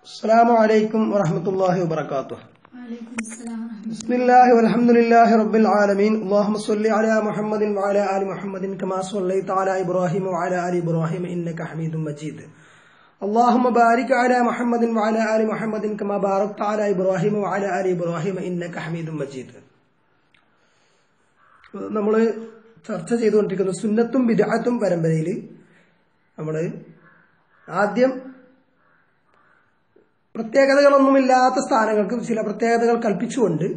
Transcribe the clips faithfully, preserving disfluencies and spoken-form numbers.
السلام عليكم ورحمة الله وبركاته. وعليكم السلام ورحمة الله. بسم الله والحمد لله رب العالمين. اللهم صل على محمد وعلى آل محمد كما صليت على إبراهيم وعلى آل إبراهيم إنك حميد مجيد. اللهم بارك على محمد وعلى آل محمد كما باركت على إبراهيم وعلى آل إبراهيم إنك حميد مجيد. നമ്മൾ ചർച്ച ചെയ്തുകൊണ്ടിരിക്കുന്ന സുന്നത്തും ബിദ്അത്തും പരമ്പരയിൽ നമ്മൾ ആദ്യം പ്രത്യേകതകളൊന്നുമില്ലാത്ത സ്ഥാനങ്ങൾക്ക് ചില പ്രത്യേകതകൾ കൽപ്പിച്ചുകൊണ്ട്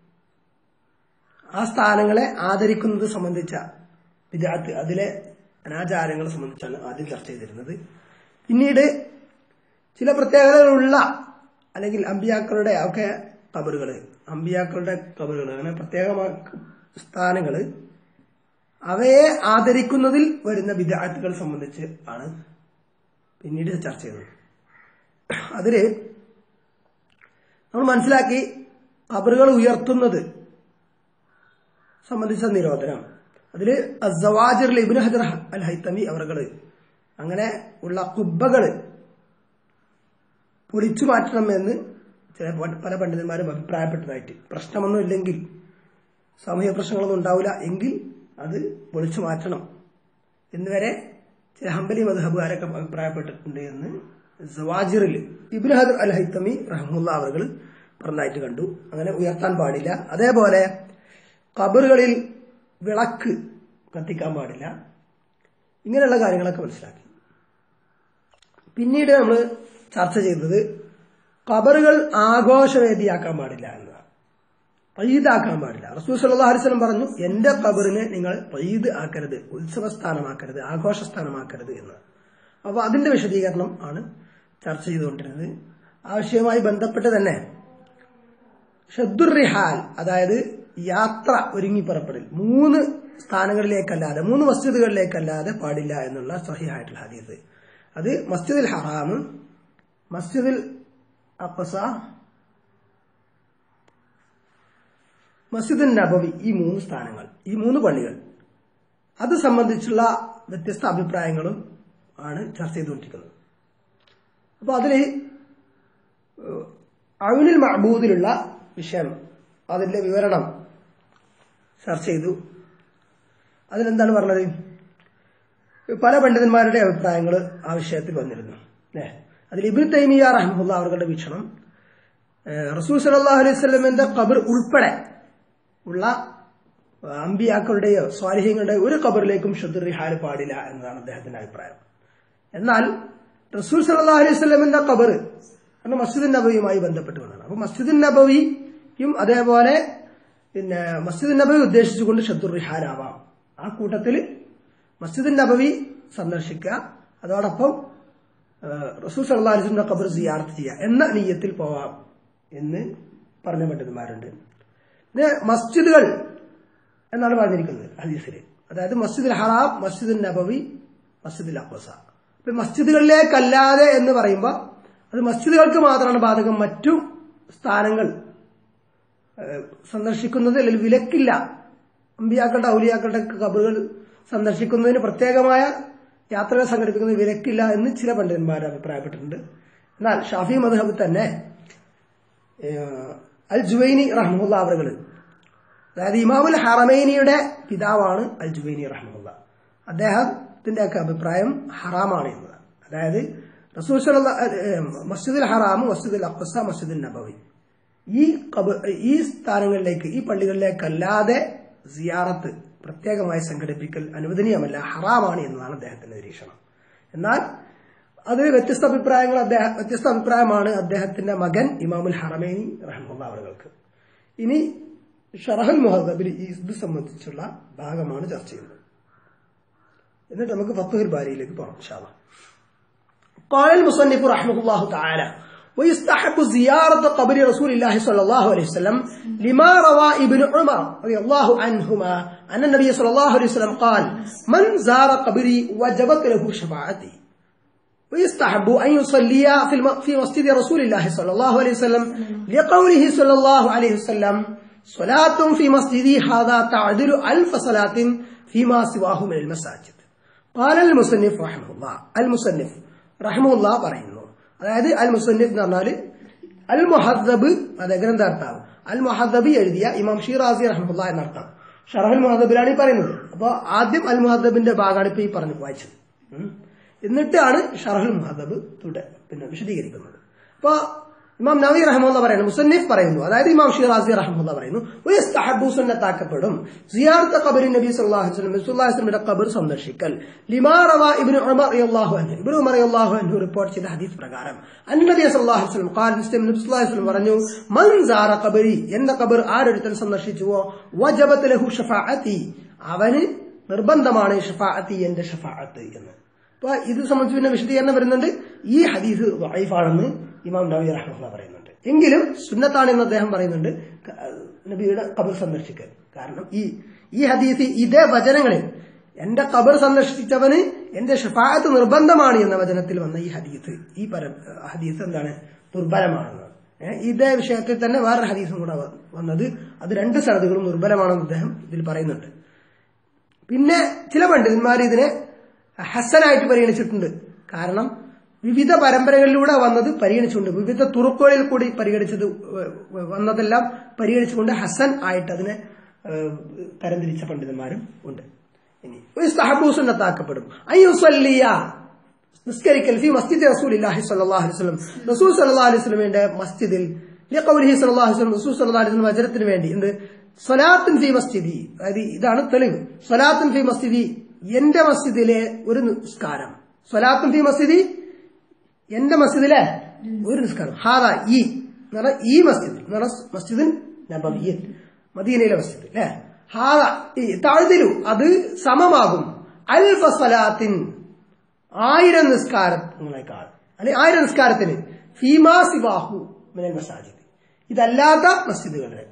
ആ സ്ഥാനങ്ങളെ ആദരിക്കുന്നത് സംബന്ധിച്ച ബിദ്അത്ത്, അതിലെ അനാചാരങ്ങളെ സംബന്ധിച്ചാണ് ആദ്യം ചർച്ച ചെയ്തിരുന്നത്. പിന്നീട് ചില പ്രത്യേകതകളുള്ള അല്ലെങ്കിൽ അമ്പിയാക്കളുടെ ഒക്കെ ഖബറുകൾ, അമ്പിയാക്കളുടെ ഖബറുകൾ, അങ്ങനെ പ്രത്യേക സ്ഥാനങ്ങൾ, അവയെ ആദരിക്കുന്നതിൽ വരുന്ന ബിദ്അത്തുകൾ സംബന്ധിച്ച് ആണ് പിന്നീട് ചർച്ച ചെയ്തത്. അതില് നമ്മൾ മനസ്സിലാക്കി ഖബറുകൾ ഉയർത്തുന്നത് സംബന്ധിച്ച നിരോധനം. അതില് അസ്സവാജിറിൽ ഇബ്നു ഹജർ അൽ ഹൈതമി അവർകള് അങ്ങനെ ഉള്ള കുബ്ബകള് പൊളിച്ചു മാറ്റണമെന്ന് ചില പല പണ്ഡിതന്മാരും അഭിപ്രായപ്പെട്ടതായിട്ട്, പ്രശ്നമൊന്നും ഇല്ലെങ്കിൽ, സാമൂഹ്യ പ്രശ്നങ്ങളൊന്നും ഉണ്ടാവില്ല എങ്കിൽ അത് പൊളിച്ചു മാറ്റണം എന്നുവരെ ചില ഹംബലി മദ്ഹബുകാരൊക്കെ അഭിപ്രായപ്പെട്ടിട്ടുണ്ട് എന്ന് സവാജിറിൽ ഇബ്നു ഹജർ അൽ ഹൈതമി റഹ്മത്തുള്ളാഹി അവർകൾ പറഞ്ഞതായിട്ട് കണ്ടു. അങ്ങനെ ഉയർത്താൻ പാടില്ല. അതേപോലെ ഖബറുകളിൽ വിളക്ക് കത്തിക്കാൻ പാടില്ല. ഇങ്ങനെയുള്ള കാര്യങ്ങളൊക്കെ മനസ്സിലാക്കി. പിന്നീട് നമ്മൾ ചർച്ച ചെയ്തത് ഖബറുകൾ ആഘോഷവേദിയാക്കാൻ പാടില്ല എന്നതാണ്. ഈദാക്കാൻ പാടില്ല. റസൂൽ സല്ലല്ലാഹു അലൈഹി വസല്ലം പറഞ്ഞു, എന്റെ ഖബറിനെ നിങ്ങൾ ഈദ് ആക്കരുത്, ഉത്സവസ്ഥാനമാക്കരുത്, ആഘോഷസ്ഥാനമാക്കരുത് എന്ന്. അപ്പൊ അതിന്റെ വിശദീകരണം ആണ് ചർച്ച ചെയ്തുകൊണ്ടിരുന്നത്. ആ വിഷയവുമായി ബന്ധപ്പെട്ട് തന്നെ ഷദ്ദുർ റിഹാൽ, അതായത് യാത്ര ഒരുങ്ങി പുറപ്പെടൽ, മൂന്ന് സ്ഥാനങ്ങളിലേക്കല്ലാതെ, മൂന്ന് മസ്ജിദുകളിലേക്കല്ലാതെ പാടില്ല എന്നുള്ള സഹിഹായിട്ടുള്ള ഹദീസ്. അത് മസ്ജിദുൽ ഹറാം, മസ്ജിദുൽ അഖ്സ, മസ്ജിദുൻ നബവി, ഈ മൂന്ന് സ്ഥാനങ്ങൾ, ഈ മൂന്ന് പള്ളികൾ, അത് സംബന്ധിച്ചുള്ള വ്യത്യസ്ത അഭിപ്രായങ്ങളും ആണ് ചർച്ച ചെയ്തുകൊണ്ടിരിക്കുന്നത്. അപ്പൊ അതില് ഔനുൽ മഅബൂദിലുള്ള വിഷയം, അതിന്റെ വിവരണം ചർച്ച ചെയ്തു. അതിലെന്താണ് പറഞ്ഞത്? പല പണ്ഡിതന്മാരുടെ അഭിപ്രായങ്ങൾ ആ വിഷയത്തിൽ വന്നിരുന്നു അല്ലെ. അതിൽ ഇബ്നു തൈമിയ്യ റഹ്മത്തുള്ളാഹി അവരുടെ വീക്ഷണം, റസൂൽ സല്ലല്ലാഹു അലൈഹി വസല്ലമിന്റെ ഖബർ ഉൾപ്പെടെ ഉള്ള അമ്പിയാക്കളുടെയോ സ്വാലിഹീങ്ങളുടെയോ ഒരു ഖബറിലേക്കും ഷദ്ദുർ റിഹാൽ പാടില്ല എന്നതാണ് അദ്ദേഹത്തിന്റെ അഭിപ്രായം. എന്നാൽ റസൂൽ സല്ലല്ലാഹു അലൈഹി വസല്ലമിന്റെ ഖബർ കാരണം മസ്ജിദുൻ നബവിയുമായി ബന്ധപ്പെട്ടുകൊണ്ടാണ്. അപ്പൊ മസ്ജിദുൻ നബവിയും അതേപോലെ പിന്നെ മസ്ജിദുൻ നബവി ഉദ്ദേശിച്ചുകൊണ്ട് ഷദ്ദുർ റിഹാൽ ആവാം. ആ കൂട്ടത്തിൽ മസ്ജിദുൻ നബവി സന്ദർശിക്കുക, അതോടൊപ്പം റസൂൽ സല്ലല്ലാഹു അലൈഹി വസല്ലമിന്റെ ഖബർ സിയാറത്ത് ചെയ്യുക എന്ന നിയ്യത്തിൽ പോവാം എന്ന് പറഞ്ഞ പണ്ഡിതന്മാരുണ്ട്. പിന്നെ മസ്ജിദുകൾ എന്നാണ് പറഞ്ഞിരിക്കുന്നത് ഹദീസിൽ, അതായത് മസ്ജിദുൽ ഹറാം, മസ്ജിദുൽ നബവി, മസ്ജിദുൽ അഖ്സ. അപ്പൊ മസ്ജിദുകളിലേക്കല്ലാതെ എന്ന് പറയുമ്പോൾ അത് മസ്ജിദുകൾക്ക് മാത്രമാണ് ബാധകം. മറ്റു സ്ഥാനങ്ങൾ സന്ദർശിക്കുന്നത് അല്ലെങ്കിൽ വിലക്കില്ല. അമ്പിയാക്കളുടെ ഔലിയാക്കളുടെ ഖബറുകൾ സന്ദർശിക്കുന്നതിന് പ്രത്യേകമായ യാത്രകൾ സംഘടിപ്പിക്കുന്നത് വിലക്കില്ല എന്ന് ചില പണ്ഡിതന്മാർ അഭിപ്രായപ്പെട്ടിട്ടുണ്ട്. എന്നാൽ ഷാഫി മദ്ഹബിൽ തന്നെ അൽ ജുവൈനി റഹ്മത്തുള്ളാഹി അവറുകൾ, അതായത് ഇമാമുൽ ഹറമൈനിയുടെ പിതാവാണ് അൽ ജുവൈനി റഹ്മത്തുള്ളാഹി, അദ്ദേഹത്തിന്റെ ഒക്കെ അഭിപ്രായം ഹറാമാണ് എന്നതാണ്. അതായത് റസൂൽ സല്ലല്ലാഹു മസ്ജിദുൽ ഹറാം, മസ്ജിദുൽ അഖ്സ, മസ്ജിദുൽ നബവി, ഈ ഈ സ്ഥാനങ്ങളിലേക്ക്, ഈ പള്ളികളിലേക്കല്ലാതെ സിയാറത്ത് പ്രത്യേകമായി സംഘടിപ്പിക്കൽ അനുവദനീയമല്ല, ഹറാമാണ് എന്നതാണ് അദ്ദേഹത്തിന്റെ നിരീക്ഷണം. എന്നാൽ അതിൽ വ്യത്യസ്ത അഭിപ്രായങ്ങൾ അദ്ദേഹം വ്യത്യസ്ത അഭിപ്രായമാണ് അദ്ദേഹത്തിന്റെ മകൻ ഇമാമുൽ ഹറമൈനി റഹ്മത്തുള്ളാഹി അവർക്ക്. ഇനി ഷറഹുൽ മുഹദ്ദബിൽ ഇത് സംബന്ധിച്ചുള്ള ഭാഗമാണ് ചർച്ച ചെയ്യുന്നത്. എന്നിട്ട് നമുക്ക് ഫത്ഹുൽ ബാരിയിലേക്ക് പോകാം ഇൻഷാ അല്ലാഹ്. قال المصنف رحمه الله تعالى: ويستحب زيارة قبر رسول الله صلى الله عليه وسلم لما روى ابن عمر رضي الله عنهما أن النبي صلى الله عليه وسلم قال: من زار قبري وجبت له شفاعتي. ويستحب أن يصلي في مسجد رسول الله صلى الله عليه وسلم لقوله صلى الله عليه وسلم: صلاة في مسجدي هذا تعدل ألف صلاة فيما سواه من المساجد. قال المصنف رحمه الله المصنف رحمه الله പറയുന്നു, അതായത് അൽ മുസന്നിഫ് എന്ന് പറഞ്ഞാൽ അൽ മുഹദ്ദബ് അതെ ഗ്രന്ഥാർത്ഥാവ് അൽ മുഹദ്ദബ് എഴുതിയ ഇമാം ഷിറാസി റഹ്മത്തുള്ളാഹി എന്നർത്ഥം. ഷറഹുൽ മുഹദ്ദബിലാണ് ഈ പറയുന്നത്. അപ്പോൾ ആദ്യം അൽ മുഹദ്ദബിന്റെ ഭാഗമാണ് ഇപ്പൊ ഈ പറഞ്ഞു വായിച്ചത്. എന്നിട്ടാണ് ഷറഹുൽ മുഹദ്ദബ് പിന്നെ വിശദീകരിക്കുന്നത്. അപ്പൊ ഇമാം നവവി റഹ്മത്തുള്ളാഹി പറയുന്നു, മുസന്നിഫ് പറയുന്നു, അതായത് ഇമാം ഷിറാസി റഹ്മത്തുള്ളാഹി പറയുന്നു, വയസ്തഹബ്ബു സുന്നത്താക്കപ്പെടും സിയാറത്ത് ഖബറി നബി സല്ലല്ലാഹു അലൈഹി വസല്ലം സല്ലല്ലാഹു അലൈഹി വസല്ലമയുടെ ഖബർ സന്ദർശിക്കൽ. ലിമാ റവാ ഇബ്നു ഉമർ റളിയല്ലാഹു അൻഹു ഇബ്നു ഉമർ റളിയല്ലാഹു അൻഹു റിപ്പോർട്ട് ചെയ്ത ഹദീസ് പ്രകാരം അന്നബി സല്ലല്ലാഹു അലൈഹി വസല്ലം ഖാല നബി സല്ലല്ലാഹു അലൈഹി വസല്ലം പറഞ്ഞു, മൻ സാറ ഖബറി എന്റെ ഖബർ ആരൊരുത്തൻ സന്ദർശിച്ചുവോ വജബത് ലഹു ഷഫാഅത്തി അവന് നിർബന്ധമാണ് ഷഫാഅത്തി എന്റെ ഷഫാഅത്ത് എന്ന്. അപ്പൊ ഇത് സംബന്ധിച്ച് പിന്നെ വിശദീകരണം വരുന്നുണ്ട്. ഈ ഹദീസ് ദഈഫാണെന്ന് ഇമാം നവവി റഹ്മത്തുള്ളാഹി പറയുന്നുണ്ട്. എങ്കിലും സുന്നത്താണെന്ന് അദ്ദേഹം പറയുന്നുണ്ട് നബിയുടെ ഖബർ സന്ദർശിക്കൽ. കാരണം ഈ ഈ ഹദീസ് ഇതേ വചനങ്ങളിൽ എന്റെ ഖബർ സന്ദർശിച്ചവന് എന്റെ ഷഫാഅത്ത് നിർബന്ധമാണ് എന്ന വചനത്തിൽ വന്ന ഈ ഹദീസ് ഈ ഹദീസ് എന്താണ് ദുർബലമാണെന്ന്. ഇതേ വിഷയത്തിൽ തന്നെ വേറൊരു ഹദീസും കൂടെ വന്നത്, അത് രണ്ട് സനദുകളും ദുർബലമാണെന്ന് അദ്ദേഹം ഇതിൽ പറയുന്നുണ്ട്. പിന്നെ ചില പണ്ഡിതന്മാർ ഇതിനെ ഹസനായിട്ട് പരിഗണിച്ചിട്ടുണ്ട്. കാരണം വിവിധ പരമ്പരകളിലൂടെ വന്നത് പരിഗണിച്ചുകൊണ്ട് വിവിധ തുറുക്കുകളിൽ കൂടി പരിഗണിച്ചത് വന്നതെല്ലാം പരിഗണിച്ചുകൊണ്ട് ഹസൻ ആയിട്ട് അതിനെ തരംതിരിച്ച പണ്ഡിതന്മാരും ഉണ്ട്. ഇനി ഒരു സഹബു സുന്നത്താക്കപ്പെടും അയ്യുസല്ലിയ നിസ്കരിക്കൽ ഫി മസ്ജിദ് റസൂലുള്ളാഹി സ്വല്ലല്ലാഹു അലൈഹി വസല്ലം റസൂൽ സ്വല്ലല്ലാഹു അലൈഹി വസല്ലമയുടെ മസ്ജിദിൽ ലിഖൗലിഹി സ്വല്ലല്ലാഹു അലൈഹി വസല്ലം റസൂൽ സ്വല്ലല്ലാഹു അലൈഹി വസല്ലം വചനത്തിന് വേണ്ടി എന്ത് സ്വലാത്തുൻ ഫി മസ്ജിദി, അതായത് ഇതാണ് തെളിവ്. സ്വലാത്തുൻ ഫി മസ്ജിദി എന്റെ മസ്ജിദിലെ ഒരു നിസ്കാരം. സ്വലാത്തുൻ ഫി മസ്ജിദി എന്റെ മസ്ജിദിലെ ഒരു നിസ്കാരം. ഹാദ ഈ എന്ന് പറഞ്ഞാൽ ഈ മസ്ജിദ് എന്ന് പറഞ്ഞാൽ മസ്ജിദുൻ നബവിയ്യ് മദീനയിലെ മസ്ജിദ് അല്ലെ. ഹാദ താഴ്തിലു അത് സമമാകും അൽഫ സ്വലാത്തിൻ ആയിരം നിസ്കാരങ്ങളെക്കാൾ അല്ലെങ്കിൽ ആയിരം നിസ്കാരത്തിന് ഫീമാ സിവാഹു മിനൽ മസാജിദ് ഇതല്ലാത്ത മസ്ജിദുകളുടെ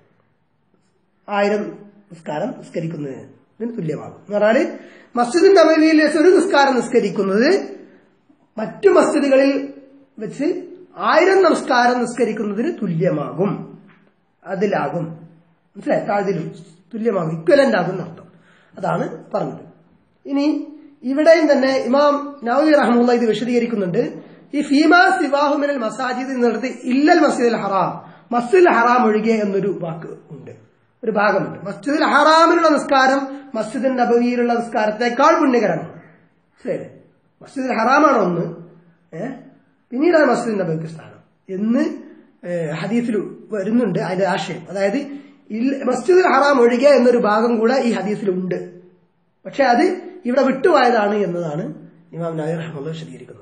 ആയിരം നിസ്കാരം നിസ്കരിക്കുന്നതിന് തുല്യമാകും. എന്ന് പറഞ്ഞാല് മസ്ജിദ് നബവിയിൽ വെച്ച് ഒരു നിസ്കാരം നിസ്കരിക്കുന്നത് മറ്റു മസ്ജിദുകളിൽ വെച്ച് ആയിരം നമസ്കാരം നിസ്കരിക്കുന്നതിന് തുല്യമാകും. അതിലാകും മനസ്സിലായി, താഴ്തിലും തുല്യമാകും, ഇക്വലന്റ് ആകും എന്നർത്ഥം. അതാണ് പറഞ്ഞത്. ഇനി ഇവിടെയും തന്നെ ഇമാം നവവി റഹ്മത്തുള്ളാഹി ഇത് വിശദീകരിക്കുന്നുണ്ട്. ഈ ഫീമാ സിവാഹു മിനൽ മസാജിദ് എന്നുള്ളത് ഇല്ലൽ മസ്ജിദുൽ ഹറാം, മസ്ജിദുൽ ഹറാം ഒഴികെ എന്നൊരു വാക്ക് ഉണ്ട്, ഒരു ഭാഗമുണ്ട്. മസ്ജിദുൽ ഹറാമിലുള്ള നിസ്കാരം മസ്ജിദുൽ നബവിയിലുള്ള നിസ്കാരത്തെക്കാൾ പുണ്യകരമാണ്. ശരി, മസ്ജിദുൽ ഹറാമാണ് ഒന്ന്, ഏഹ് പിന്നീടാണ് മസ്ജിദുൽ നബവിക്ക് സ്ഥാനം എന്ന് ഹദീസിൽ വരുന്നുണ്ട്. അതിന്റെ ആശയം അതായത് മസ്ജിദുൽ ഹറാം ഒഴികെ എന്നൊരു ഭാഗം കൂടെ ഈ ഹദീസിലുണ്ട്. പക്ഷെ അത് ഇവിടെ വിട്ടുപോയതാണ് എന്നതാണ് ഇമാം നവവി റഹ്മത്തുള്ളാഹി വിശദീകരിക്കുന്നത്.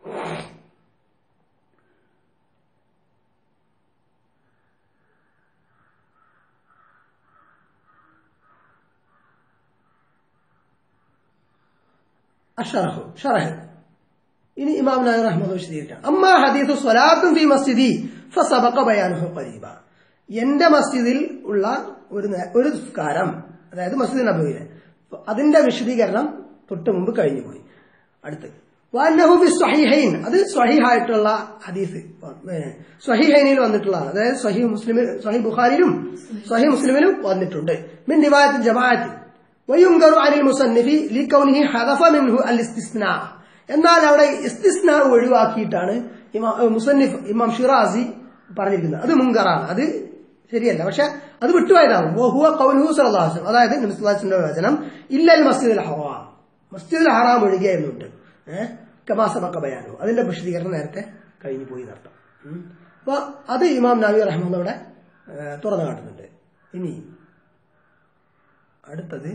അശ്ശറഹു ശറഹ് ഇനി ഇമാം നവവി റഹ്മത്തുള്ളാഹി വിശദീകരിക്കാം. അമ്മാ ഹദീസു സ്വലാത്തുൻ ഫീ മസ്ജിദി ഫസബഖ ബയാനുഹു ഖരീബ എന്റെ മസ്ജിദിൽ ഉള്ള ഒരു ഒരു നിസ്കാരം, അതായത് മസ്ജിദ് നബവിയിലെ, അതിന്റെ വിശദീകരണം തൊട്ട് മുമ്പ് കഴിഞ്ഞുപോയി. അടുത്ത് വഅന്നഹു ഫി സ്വഹീഹൈൻ അത് സ്വഹീഹായിട്ടുള്ള ഹദീസ് സ്വഹീഹൈനിൽ വന്നിട്ടുള്ളതാണ്. അതായത് സ്വഹീഹ് മുസ്ലിം സ്വഹീഹ് ബുഖാരിയിലും സ്വഹീഹ് മുസ്ലിമിലും വന്നിട്ടുണ്ട്. മിൻ റിവായത്തിൽ ജമാഅത്ത് വയുൻകറു അനിൽ മുസന്നിഫി ലികൗനിഹി ഹദഫ മിൻഹു അൽ ഇസ്തിസ്നാ എന്നാൽ അവിടെ ഇസ്തിസ്നാ ഒഴിവാക്കിയിട്ടാണ് ഇമാം മുസന്നിഫ് ഇമാം ഷിറാസി പറഞ്ഞിരിക്കുന്നത്. അത് മുൻകറാണ്, അത് ശരിയല്ല. പക്ഷെ അത് വിട്ടുപോയതാണ്. വഹുവ ഖൗലുഹു സ്വല്ലല്ലാഹു അലൈഹി വസല്ലം അതായത് നബി സല്ലല്ലാഹു അലൈഹി വസല്ലം വചനം ഇല്ലൽ മസ്ജിദുൽ ഹറാം മസ്ജിദുൽ ഹറാം ഒഴികെ എന്നുണ്ട്. ഏഹ് കമാ സബഖ ബയാനു അതിന്റെ വിശദീകരണം നേരത്തെ കഴിഞ്ഞു പോയി എന്നർത്ഥം. അപ്പൊ അത് ഇമാം നവവി റഹ്മത്തുള്ളാഹി തുറന്നു കാട്ടുന്നുണ്ട്. ഇനി അടുത്തത്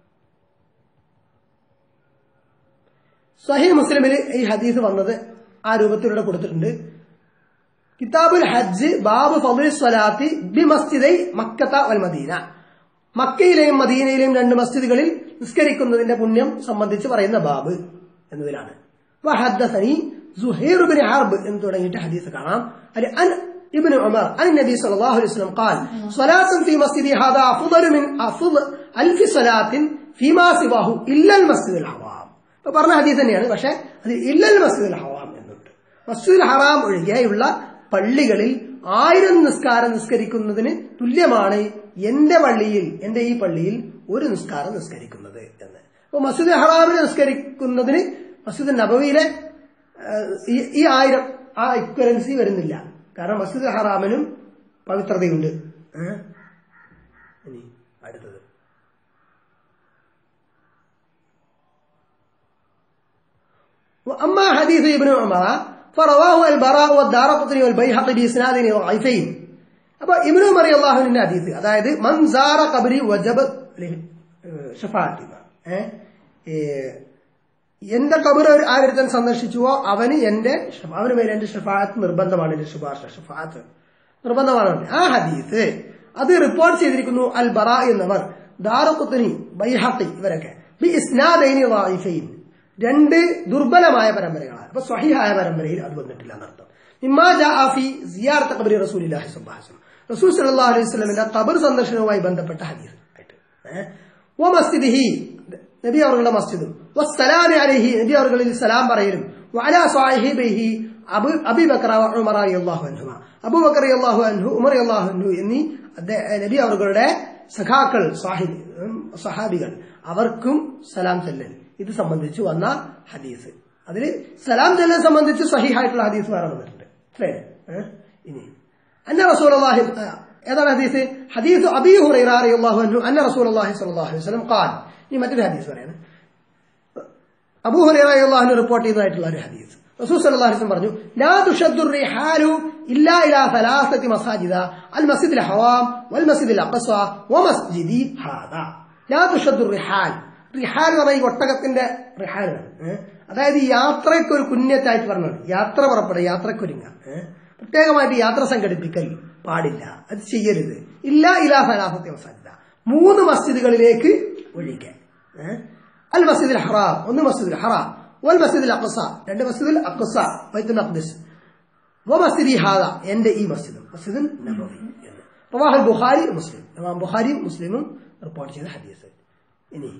സ്വഹീഹ് മുസ്ലിമിൽ ഈ ഹദീസ് വന്നത് ആ രൂപത്തിലൂടെ കൊടുത്തിട്ടുണ്ട്. കിതാബുൽ ഹജ്ജ് ബാബ് ഫളി സ്വലാത്തി ബി മസ്ജിദൈ മക്കത്ത വൽ മദീന മക്കയിലെയും മദീനയിലെയും രണ്ട് മസ്ജിദുകളിൽ നിസ്കരിക്കുന്നതിന്റെ പുണ്യം സംബന്ധിച്ച് പറയുന്ന ബാബ് എന്നതിലാണ്. വഹദ്ദസനി സുഹൈർ ഇബ്നു ഹർബ് എന്ന് തുടങ്ങിയിട്ട് ഹദീസ് കാണാം. അലി അൻ ഇബ്നു ഉമർ അൻ നബി സല്ലല്ലാഹു അലൈഹി വസല്ലം ഖാൽ സ്വലാത്തുൻ ഫീ മസ്ജിദി ഹാദാ അഫ്ളു മിൻ അഫ്ള് അൽഫി സ്വലാത്തിൻ ഫീമാ സിവാഹു ഇല്ലൽ മസ്ജിദുൽ ഹറാം. ഇപ്പൊ പറഞ്ഞ ഹദീസ് തന്നെയാണ്, പക്ഷെ അത് ഇല്ലൽ മസ്ജിദുൽ ഹറാം എന്നുണ്ട്. മസ്ജിദുൽ ഹറാം ഒഴികെയുള്ള പള്ളികളിൽ ആയിരം നിസ്കാരം നിസ്കരിക്കുന്നതിന് തുല്യമാണ് എന്റെ പള്ളിയിൽ എന്റെ ഈ പള്ളിയിൽ ഒരു നിസ്കാരം നിസ്കരിക്കുന്നത് എന്ന്. അപ്പൊ മസ്ജിദുൽ ഹറാമിൽ നിസ്കരിക്കുന്നതിന് മസ്ജിദ് നബവിയിലെ ഈ ആയിരം ആ ഇക്വലൻസി വരുന്നില്ല. കാരണം മസ്ജിദുൽ ഹറാമിനും പവിത്രതയുണ്ട്. ഇനി അടുത്തത് أما حديث ابن عمر فرواه البراء والدارقطني والبيهقي بإسناد ضعيفين. അപ്പോൾ ഇബ്നു ഉമർ റളിയല്ലാഹു അൻഹുവിന്റെ ഹദീസ്, അതായത് മൻ സാറ ഖബരി വജബത് ശഫാഅത്തി, എന്റെ ഖബർ ആരെടുക്കാൻ സന്ദർശിച്ചുവോ അവന് എന്റെ അവന് മേലെ എന്റെ ഷഫാഅത്ത് നിർബന്ധമാണ്, എന്റെ ശുപാർശ ഷഫാഅത്ത് നിർബന്ധമാണ്. ആ ഹദീസ് അത് റിപ്പോർട്ട് ചെയ്തിരിക്കുന്നു അൽ ബറാ എന്നവർ, ദാറഖുത്നി, ബൈഹഖി ഇവരൊക്കെ ബി ഇസ്നാദൈനി ളായിഫൈൻ, രണ്ട് ദുർബലമായ പരമ്പരകളാണ്. അപ്പൊ സ്വഹീഹായ പരമ്പരയിൽ അത് വന്നിട്ടില്ല എന്നർത്ഥം. ഇമ്മാ ജാഅ ഫി സിയാറത്ത് ഖബരി റസൂലില്ലാഹി സ്വല്ലല്ലാഹു അലൈഹി വസല്ലം, റസൂൽ സല്ലല്ലാഹു അലൈഹി വസല്ലമിന്റെ ഖബർ സന്ദർശനവുമായി ബന്ധപ്പെട്ട ഹദീസ് ആയിട്ട്, വ മസ്ജിദിഹി, നബി അവരുടെ മസ്ജിദും, വസ്സലാമി അലൈഹി, നബി അവർകളിൽ സലാം പറയലും, വഅലാ സാഹിബിഹി അബു അബൂബക്കർ വ ഉമർ റളിയല്ലാഹു അൻഹുമ, അബൂബക്കർ റളിയല്ലാഹു അൻഹു, ഉമർ റളിയല്ലാഹു അൻഹു എന്നീ നബി അവരുടെ സഖാക്കൾ, സാഹിബ് സഹാബികൾ, അവർക്കും സലാം ചെല്ലൽ ഇത് സംബന്ധിച്ച് വന്ന ഹദീസ്. അതിൽ സലാം ചെല്ലൽ സംബന്ധിച്ച് സഹീഹായിട്ടുള്ള ഹദീസ് വേറെ വന്നിട്ടുണ്ട്. ഇനി അന്ന റസൂലുള്ളാഹി, ഏതാണ് ഹദീസ്? ഹദീസ് അബീ ഹുറൈറ റളിയല്ലാഹു അൻഹു അന്ന റസൂലുള്ളാഹി സ്വല്ലല്ലാഹു അലൈഹി വസല്ലം ഖാൽ. ഇനി മറ്റൊരു ഹദീസ് പറയാണ്, അബൂ ഹുറൈറ റളിയല്ലാഹു അൻഹു റിപ്പോർട്ട് ചെയ്തതായിട്ടുള്ള ഒരു ഹദീസ്. റസൂൽ സല്ലല്ലാഹു അലൈഹി വസല്ലം പറഞ്ഞു, ലാ തുഷദ്ദു റിഹാലു ഇല്ലാ ഇലാ സലാസതി മസാജിദ അൽ മസ്ജിദുൽ ഹറാം വൽ മസ്ജിദുൽ അഖ്സ വ മസ്ജിദി ഹാദാ. ലാ തുഷദ്ദു റിഹാൽ, റിഹാൽ എന്ന് പറഞ്ഞാൽ ഈ ഒട്ടകത്തിന്റെ റിഹാലാണ്. അതായത് ഈ യാത്രയ്ക്ക് ഒരു കുഞ്ഞത്തായിട്ട് പറഞ്ഞത്, യാത്ര പുറപ്പെടുക, യാത്രക്കൊരുങ്ങ, പ്രത്യേകമായിട്ട് യാത്ര സംഘടിപ്പിക്കൽ പാടില്ല, അത് ചെയ്യരുത്. ഇല്ല ഇലാ സലാസത്തി മസാജിദ, മൂന്ന് മസ്ജിദുകളിലേക്ക് ഒഴികെ. അൽ മസ്ജിദുൽ ഹറാം, ഒന്ന് മസ്ജിദുൽ ഹറാം, വൽ മസ്ജിദുൽ അഖ്സ, രണ്ട് മസ്ജിദുൽ അഖ്സ ബൈത്തുൽ മഖ്ദിസ്, വ മസ്ജിദി ഹാദാ, എന്റെ ഈ മസ്ജിദ്, മസ്ജിദുൻ നബവി എന്ന്. റവാഹുൽ ബുഖാരി മുസ്ലിം, ഇമാം ബുഖാരിയും മുസ്ലിമും റിപ്പോർട്ട് ചെയ്ത ഹദീസ്. ഇനി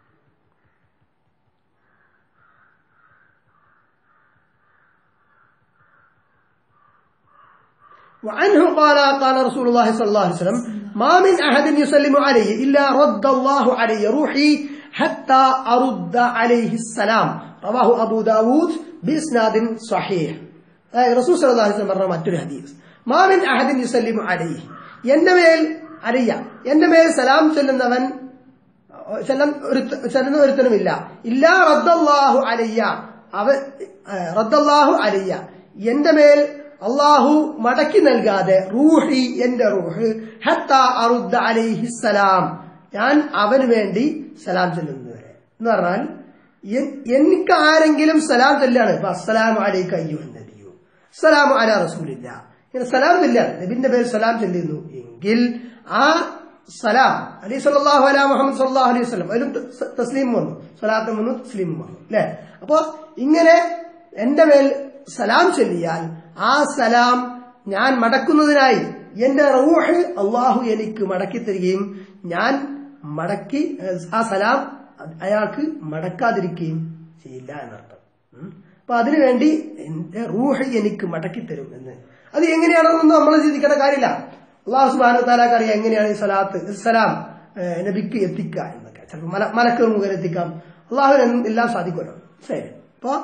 وعنه قال قال رسول الله صلى الله عليه وسلم ما من أحد يسلم علي إلا رد الله علي روحي حتى أرد عليه السلام. رواه أبو داود بإسناد صحيح. رسول صلى الله عليه وسلم مرة ماتوا الحديث ما من أحد يسلم عليه, എന്റെ മേൽ അലിയ, എന്റെ മേൽ സലാം ചൊല്ലുന്നവൻ ചെല്ലുന്ന ഒരുത്തനുമില്ല, ഇല്ലാ റദ്ദല്ലാഹു അലയ്യ, അവ റദ്ദല്ലാഹു അലയ്യ, എന്റെ മേൽ അള്ളാഹു മടക്കി നൽകാതെ, റൂഹി, എന്റെ റൂഹ്, ഹത്താ അറുദ്ദ അലൈഹി സലാം, ഞാൻ അവന് വേണ്ടി സലാം ചൊല്ലുന്നവരെ എന്ന് പറഞ്ഞാൽ എനിക്ക് ആരെങ്കിലും സലാം ചൊല്ലാണ്, അസ്സലാമു അലൈക അയ്യുഹൻ നബിയു, അസ്സലാമു അലാ റസൂലില്ല, ഇങ്ങനെ സലാം ചൊല്ലാണ്, നബിന്റെ പേര് സലാം ചൊല്ലുന്നു എങ്കിൽ ആ സലാം അലൈഹി സ്വല്ലല്ലാഹു അലാ മുഹമ്മദ് സ്വല്ലല്ലാഹു അലൈഹി വസല്ലം, അതിലും തസ്ലീം വന്നു, സ്വലാത്തും വന്നു, തസ്ലീമും വന്നു അല്ലെ. അപ്പോ ഇങ്ങനെ എന്റെ മേൽ സലാം ചൊല്ലിയാൽ ആ സലാം ഞാൻ മടക്കുന്നതിനായി എന്റെ റൂഹ് അള്ളാഹു എനിക്ക് മടക്കി തരികയും ഞാൻ മടക്കി ആ സലാം അയാൾക്ക് മടക്കാതിരിക്കുകയും ചെയ്യില്ല എന്നർത്ഥം. അപ്പൊ അതിനുവേണ്ടി എന്റെ റൂഹ് എനിക്ക് മടക്കി തരും എന്ന്. അത് എങ്ങനെയാണെന്നൊന്നും നമ്മൾ ചിന്തിക്കേണ്ട കാര്യമില്ല. അള്ളാഹു സുബ്ഹാനഹു വ തആലക്ക് അറിയാം എങ്ങനെയാണ് ഈ സലാത്ത് സലാം നബിക്ക് എത്തിക്കുക എന്നൊക്കെ. ചിലപ്പോൾ മല മലക്കുകൾ മുഖേന എത്തിക്കാം, അള്ളാഹുവിന് എല്ലാം സാധിക്കുമല്ലോ. ശരി, അപ്പൊ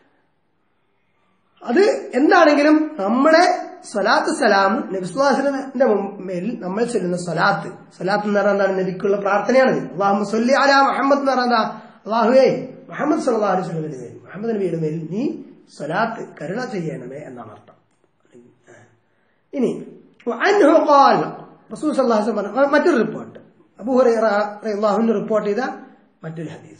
അത് എന്താണെങ്കിലും നമ്മുടെ സ്വലാത്ത് സലാം നബി സല്ലല്ലാഹു അലൈഹി വസല്ലമിന്റെ മേൽ നമ്മൾ ചൊല്ലുന്ന സ്വലാത്ത്, സ്വലാത്ത് എന്ന് പറഞ്ഞാൽ എന്താണ്? നബിക്കുള്ള പ്രാർത്ഥനയാണ്. അല്ലാഹുമ്മ സ്വല്ലി അലാ മുഹമ്മദ് എന്ന് പറഞ്ഞാൽ അല്ലാഹുവേ മുഹമ്മദ് സല്ലല്ലാഹു അലൈഹി വസല്ലമിന്റെ മേൽ, മുഹമ്മദ് നബിയുടെ മേൽ നീ സ്വലാത്ത് കരുണ ചെയ്യണമേ എന്നാണ് അർത്ഥം. ഇനി അൻഹു ഖാൽ, റസൂൽ സല്ലല്ലാഹു അലൈഹി വസല്ലം മറ്റൊരു റിപ്പോർട്ട്, അബൂ ഹുറൈറ റളിയല്ലാഹു അൻഹു റിപ്പോർട്ട് ചെയ്ത മറ്റൊരു ഹദീസ്.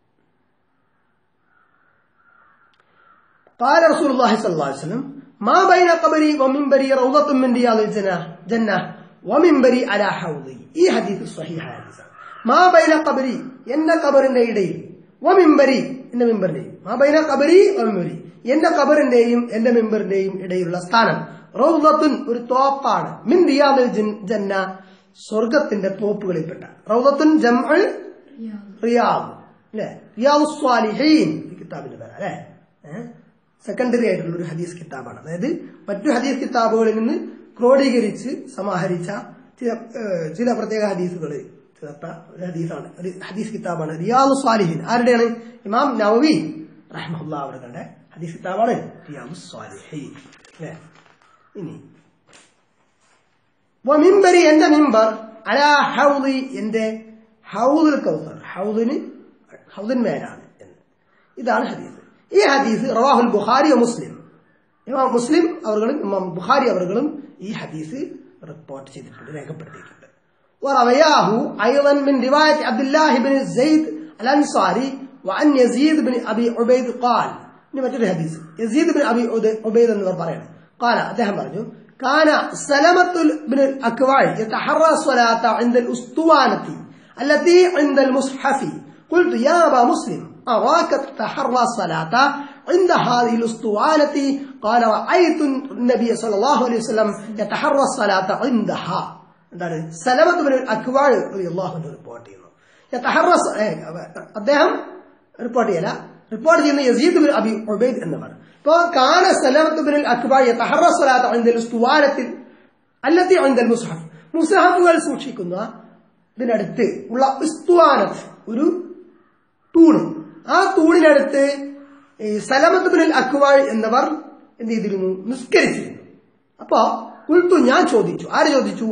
قال رسول الله صلى الله عليه وسلم ما بين قبري ومنبري روضة من رياض الجنة جنة ومنبري على حوضي. ഈ ഹദീസ് സ്വഹീഹായ ഹദീസാണ്. മാ ബൈന ഖബരി, എന്റെ ഖബറിന്റെ ഇടയിൽ, വമിൻബരി, എന്റെ മിമ്പറിന്റെയും, മാ ബൈന ഖബരി വമിൻബരി, എന്റെ ഖബറിന്റെയും എന്റെ മിമ്പറിന്റെയും ഇടയിലുള്ള സ്ഥാനം, റൗളത്തുൻ, ഒരു തോപ്പാണ്, മിൻ റിയാദിൽ ജന്ന, സ്വർഗത്തിന്റെ തോപ്പുകളിൽപ്പെട്ട. റൗളത്തുൻ ജംഉ റിയാദ് അല്ലേ, റിയാദുസ് സ്വാലിഹീൻ കിതാബിന്റെ പേര് അല്ലേ. സെക്കൻഡറി ആയിട്ടുള്ള ഒരു ഹദീസ് കിതാബാണ്. അതായത് മറ്റു ഹദീസ് കിതാബുകളിൽ നിന്ന് ക്രോഡീകരിച്ച് സമാഹരിച്ച ചില ചില പ്രത്യേക ഹദീസുകൾ ചേർത്ത ഒരു ഹദീസാണ്, ഒരു ഹദീസ് കിതാബാണ് റിയാദുസ് സ്വാലിഹീൻ. ആരുടെയാണ്? ഇമാം നവവി റഹ്മത്തുള്ളാഹി അവരുടെ ഹദീസ് കിതാബാണ് റിയാദുസ് സ്വാലിഹീൻ. ഇനി വമിംബരി എന്റെ മിംബർ അലാ ഹൗദി എന്റെ ഹൗദുൽ കൗസർ ഹൗദിന് ഹൗദിന്മേലാണ് എന്ന്. ഇതാണ് ഹദീസ്. ഈ ഹദീസ് റവാഹുൽ ബുഖാരി മുസ്ലിം ഇമാം മുസ്ലിം അവர்களுം ഇമാം ബുഖാരി അവர்களுം ഈ ഹദീസ് റിപ്പോർട്ട് ചെയ്തിട്ടുണ്ട്, രേഖപ്പെടുത്തിയിട്ടുണ്ട്. ورواه ايضا من روايه عبد الله بن زيد الانصاري وعن يزيد بن ابي عبيد قال ഇനി മറ്റൊരു ഹദീസ് യസീദ് ബിൻ അബി ഉബൈദ് എന്നിവർ പറയുന്നു. قال അദ്ദേഹം പറഞ്ഞു كان سلمة بن الأكوع يتحرى الصلاة عند الأسطوانة التي عند المصحف. قلت يا أبا مسلم أراك تتحرى الصلاة عند هذه الأسطوانة؟ قال رأيت النبي صلى الله عليه وسلم يتحرى الصلاة عندها. എന്താണ് സലമത്ത് ബിൻ അക്വാ റളിയല്ലാഹു അൻഹു റിപ്പോർട്ട് ചെയ്യുന്നു. യതഹറ അദ്ദേഹം റിപ്പോർട്ട് ചെയ്യല റിപ്പോർട്ട് ചെയ്യുന്ന യസീദ് ബിൻ അബി ഉബൈദ് എന്നിവർ. അപ്പോൾ കാന സലമത്ത് ബിൻ അക്വാ യതഹറ സ്വലാത്ത് ഇൻദൽ ഉസ്തുവാനത്തിൽ അല്ലത്തി ഇൻദൽ മുസ്ഹഫ് മുസ്ഹഫുകൾ സൂക്ഷിക്കുന്ന ഇതിനടുത്ത് ഉള്ള ഉസ്തുവാനത്ത് ഒരു തൂണ്, ആ തൂണിനടുത്ത് ഈ സലമത്ത് ബിൻ അക്വാ എന്നിവർ എന്ത് ചെയ്തിരുന്നു? നിസ്കരിച്ചിരുന്നു. അപ്പോ കുൽത്തു ഞാൻ ചോദിച്ചു. ആര് ചോദിച്ചു?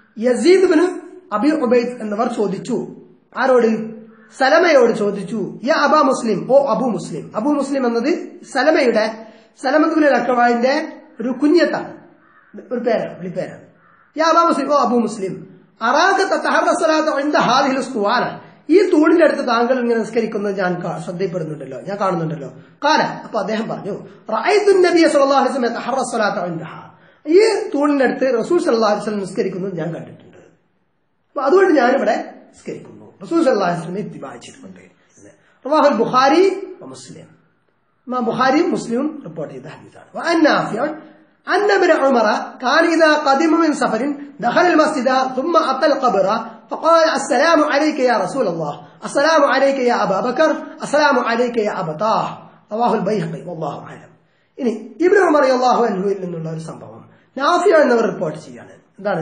യസീദ് ബിൻ അബി ഉബൈദ് എന്നിവർ ചോദിച്ചു. ആരോട്? സലമയോട് ചോദിച്ചു. യാ അബാ മുസ്ലിം, ഓ അബു മുസ്ലിം. അബു മുസ്ലിം എന്നത് സലമയുടെ സലമത്ത് ബിൻ അക്വാന്റെ ഒരു കുഞ്ഞത്താണ്, ഒരു പേരാണ്, വിളിപ്പേരാണ്. യാ അബാ മുസ്ലിം, ഓ അബു മുസ്ലിം, അറാക തതഹറ സ്വലാത്ത് ഇൻദ ഹാദിഹിൽ ഉസ്തുവാന, ഈ തൂണിന്റെ അടുത്ത് താങ്കൾ ഇങ്ങനെ നിസ്കരിക്കുന്നത് ഞാൻ ശ്രദ്ധപ്പെടുന്നുണ്ടല്ലോ, ഞാൻ കാണുന്നുണ്ടല്ലോ. കാല അപ്പൊ അദ്ദേഹം പറഞ്ഞു റഅയ്തു നബിയ സ്വല്ലല്ലാഹു അലൈഹി വസല്ലം യതഹറ സ്വലാത്ത് ഇൻദഹാ, ഈ തൂണിന്റെ അടുത്ത് റസൂൽ സല്ലല്ലാഹു അലൈഹി വസല്ലം നിസ്കരിക്കുന്നത് ഞാൻ കണ്ടിട്ടുണ്ട്. അപ്പൊ അതുകൊണ്ട് ഞാനിവിടെ നിസ്കരിക്കുന്നു, റസൂൽ സല്ലല്ലാഹു അലൈഹി വസല്ലം ഇത്തിബാഅ് ചെയ്തിട്ടുണ്ട്. റവാഹുൽ ബുഖാരി വമുസ്ലിം, ഇമാം ബുഖാരിയും മുസ്ലിമും റിപ്പോർട്ട് ചെയ്ത ഹദീസാണ്. വഅൻ നാഫിഅ അന്ന ഇബ്നു ഉമറ കാന ഇദാ ഖദിമ മിൻ സഫറിൻ ദഖല അൽ മസ്ജിദ ثم അത അൽ ഖബ്റ فقال السلام عليك يا رسول الله السلام عليك يا أبا بكر السلام عليك يا أبا طه. رواه البيهقي والله أعلم. ഇനി ഇബ്നു ഉമർ റളിയല്ലാഹു അൻഹുവിൽ നിന്നുള്ള ഒരു സംഭവം നാഫിഅ എന്നവർ റിപ്പോർട്ട് ചെയ്യാണ്. എന്താണ്?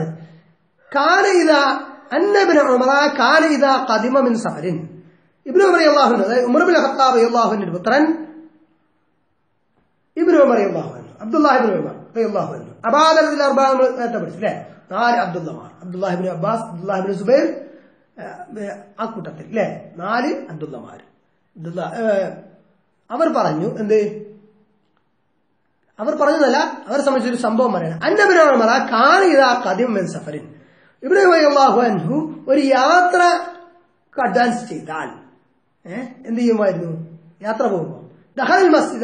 കാന ഇദാ അന്ന ഇബ്നു ഉമറ കാന ഇദാ ഖദിമ മിൻ സഫറിൻ, ഇബ്നു ഉമർ റളിയല്ലാഹു അൻഹു ഉമർ ഇബ്നു ഖത്താബ് റളിയല്ലാഹു അൻഹു പുത്രൻ ഇബ്നു ഉമർ റളിയല്ലാഹു അൻഹു അബ്ദുല്ലാഹ് ഇബ്നു ഉമർ റളിയല്ലാഹു അൻഹു അബാദൽ അർബഅ നേരത്തെ പഠിച്ചില്ലേ? നാല് അബ്ദുല്ലമാർ, Abdullah ibn Abbas, Abdullah ibn Zubair, ആ കൂട്ടത്തിൽ അല്ലേ നാല് അബ്ദുല്ലമാർ. അബ്ദുല്ല അവർ പറഞ്ഞു എന്ത്? അവർ പറഞ്ഞതല്ല, അവരെ സംബന്ധിച്ചൊരു സംഭവം പറയണം. അന്നബിനു ഉമറ കാന ഇദാ ഖദിമ മിൻ സഫറിൻ, ഇബ്നു ഉമർ റളിയല്ലാഹു അൻഹു ഒരു യാത്ര അഡ്വാൻസ് ചെയ്താൽ ഏഹ് എന്ത് ചെയ്യുമായിരുന്നു? യാത്ര പോകുമ്പോൾ ദഖലൽ മസ്ജിദ,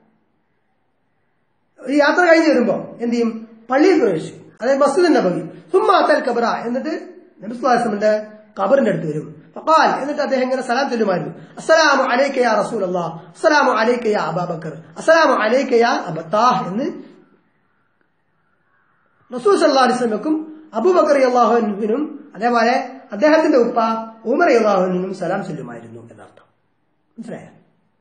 ഒരു യാത്ര കഴിഞ്ഞ് വരുമ്പോ എന്ത് ചെയ്യും? പള്ളിയിൽ പ്രവേശിക്കും, അതായത് മസ്ജിദ് നബവി. സുമ്മ അത്തൽ ഖബ്റ, എന്നിട്ട് നബി സ്വല്ലല്ലാഹു അലൈഹി വസല്ലമയുടെ ഖബറിന്റെ അടുത്ത് വരും. ഫഖാൽ, എന്നിട്ട് അദ്ദേഹം ഇങ്ങനെ സലാം ചൊല്ലുമായിരുന്നു. അസ്സലാമു അലൈക യാ റസൂലല്ലാഹ്, അസ്സലാമു അലൈക യാ അബൂബക്കർ, അസ്സലാമു അലൈക യാ അബത്താഹ് എന്ന് റസൂൽ സല്ലല്ലാഹു അലൈഹി വസല്ലമക്കും അബൂബക്കർ റളിയല്ലാഹു അൻഹുവിനും അതേപോലെ അദ്ദേഹത്തിന്റെ ഉപ്പ ഉമർ റളിയല്ലാഹു അൻഹുവിനും സലാം ചൊല്ലുമായിരുന്നു എന്നർത്ഥം. മനസ്സിലായോ?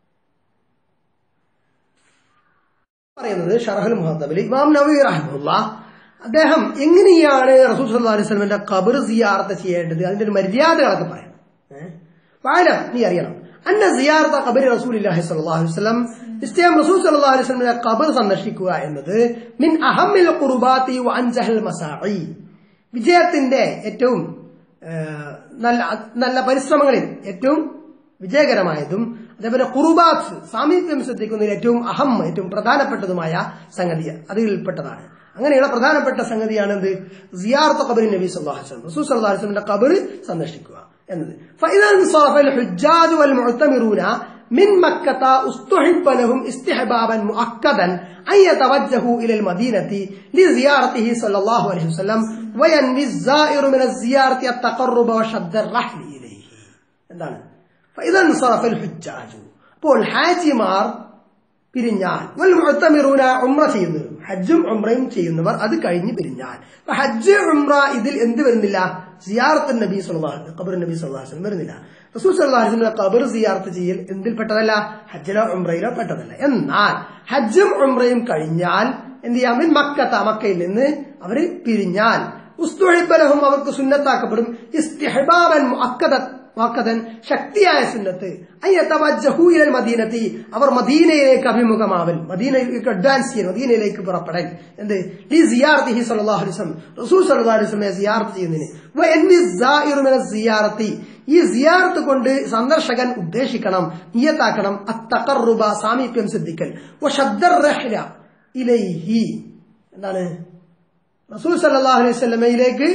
പറയുന്നത് ഷറഹുൽ മുഹദ്ദബിൽ ഇമാം നവവി റഹിമഹുല്ലാഹ് അദ്ദേഹം എങ്ങനെയാണ് റസൂൽ സല്ലല്ലാഹു അലൈഹി വസല്ലമയുടെ ഖബർ സിയാറത്ത് ചെയ്യേണ്ടത്, അതിന്റെ ഒരു മര്യാദകളൊക്കെ പറയണം. ഏഹ് വാലം, നീ അറിയണം, അന്ന സിയാറത്ത ഖബർ റസൂലുള്ളാഹി സ്വല്ലല്ലാഹു അലൈഹി വസല്ലം, നിശ്ചയം റസൂൽ സല്ലല്ലാഹു അലൈഹി വസല്ലമയുടെ ഖബർ സന്ദർശിക്കുക എന്നത് മിൻ അഹമ്മിൽ ഖുർബാത്തി വ അൻജഹൽ മസാഇ, വിജയത്തിന്റെ ഏറ്റവും നല്ല നല്ല പരിശ്രമങ്ങളിൽ ഏറ്റവും വിജയകരമായതും അതേപോലെ ഖുർബാത്ത് സാമീപ്യം ശ്രദ്ധിക്കുന്നതിൽ ഏറ്റവും അഹം ഏറ്റവും പ്രധാനപ്പെട്ടതുമായ സംഗതി അതിൽപ്പെട്ടതാണ്. അങ്ങനെയുള്ള പ്രധാനപ്പെട്ട സംഗതിയാണ് എന്ത്? സിയാറത്ത് ഖബറി നബി സല്ലല്ലാഹു അലൈഹി വസല്ലം, റസൂൽ സല്ലല്ലാഹു അലൈഹി വസല്ലമയുടെ ഖബർ സന്ദർശിക്കുക എന്നത്. ഫഇദാ സറഫൽ ഹുജ്ജാജ് വൽ മുഅ്തമിറൂന മിൻ മക്കത ഉസ്തുഹിബ്ബ ലഹും ഇസ്തിഹ്ബാബൻ മുഅക്കദൻ അൻ യതവജ്ജഹു ഇലൽ മദീനതി ലിസിയാറതിഹി സല്ലല്ലാഹു അലൈഹി വസല്ലം വയൻവി الزائറു മിന الزിയാറതി അത്തഖറുബ വശദ്ദ الرحل ഇലൈഹി. എന്താണ്? ഫഇദാ സറഫൽ ഹുജ്ജാജ്, അപ്പോൾ ഹാജിമാർ പിരിഞ്ഞാൽ, വൽ മുഅ്തമിറൂന ഉംറ ചെയ്യുന്നവർ, ഹജ്ജും ഉംറയും ചെയ്യുന്നവർ അത് കഴിഞ്ഞ് പിരിഞ്ഞാൽ, ഹജ്ജ് ഉംറ ഇതിൽ എന്ത് വരുന്നില്ല? സിയാറത്ത് നബി സല്ലല്ലാഹു അലൈഹി വസല്ലം, ഖബർ നബി സല്ലല്ലാഹു അലൈഹി വസല്ലം വരുന്നില്ല. റസൂൽ സല്ലല്ലാഹു അലൈഹി വസല്ലം ഖബർ സിയാറത്ത് ചെയ്യൽ എന്തിൽപ്പെട്ടതല്ല? ഹജ്ജിലോ ഉംറയിലോ പെട്ടതല്ല. എന്നാൽ ഹജ്ജും ഉംറയും കഴിഞ്ഞാൽ എന്ത് ചെയ്യാം? മിൻ മക്കത്ത, മക്കയിൽ നിന്ന് അവര് പിരിഞ്ഞാൽ, ഉസ്തുഹിബ്ബ ലഹും, അവർക്ക് സുന്നത്താക്കപ്പെടും, ഇസ്തിഹ്ബാബൻ മുഅക്കദ, വാക്കതൻ ശക്തിയായ സുന്നത്ത് അയ്യതവജ്ജഹു ഇലൽ മദീനത്തി അവർ മദീനയിലേക്ക് അഭിമുഖമാവൽ മദീനയിലേക്ക് അഡ്വാൻസ് ചെയ്യൽ മദീനയിലേക്ക് പുറപ്പെടൽ എന്ത് ലി സിയാറത്തിഹി സല്ലല്ലാഹു അലൈഹി വസല്ലം റസൂൽ സല്ലല്ലാഹു അലൈഹി വസല്ലമയെ സിയാറത്ത് ചെയ്യുന്നതിന് വ എൻവി സായിറു മിന സിയാറത്തി ഈ സിയാറത്ത് കൊണ്ട് സന്ദർശകൻ ഉദ്ദേശിക്കണം നിയത്താക്കണം അത്തഖറുബ സാമീപ്യം സിദ്ധിക്കൽ വ ശദ്ദർ റഹ്ല ഇലൈഹി എന്താണ് റസൂൽ സല്ലല്ലാഹു അലൈഹി വസല്ലമയിലേക്ക്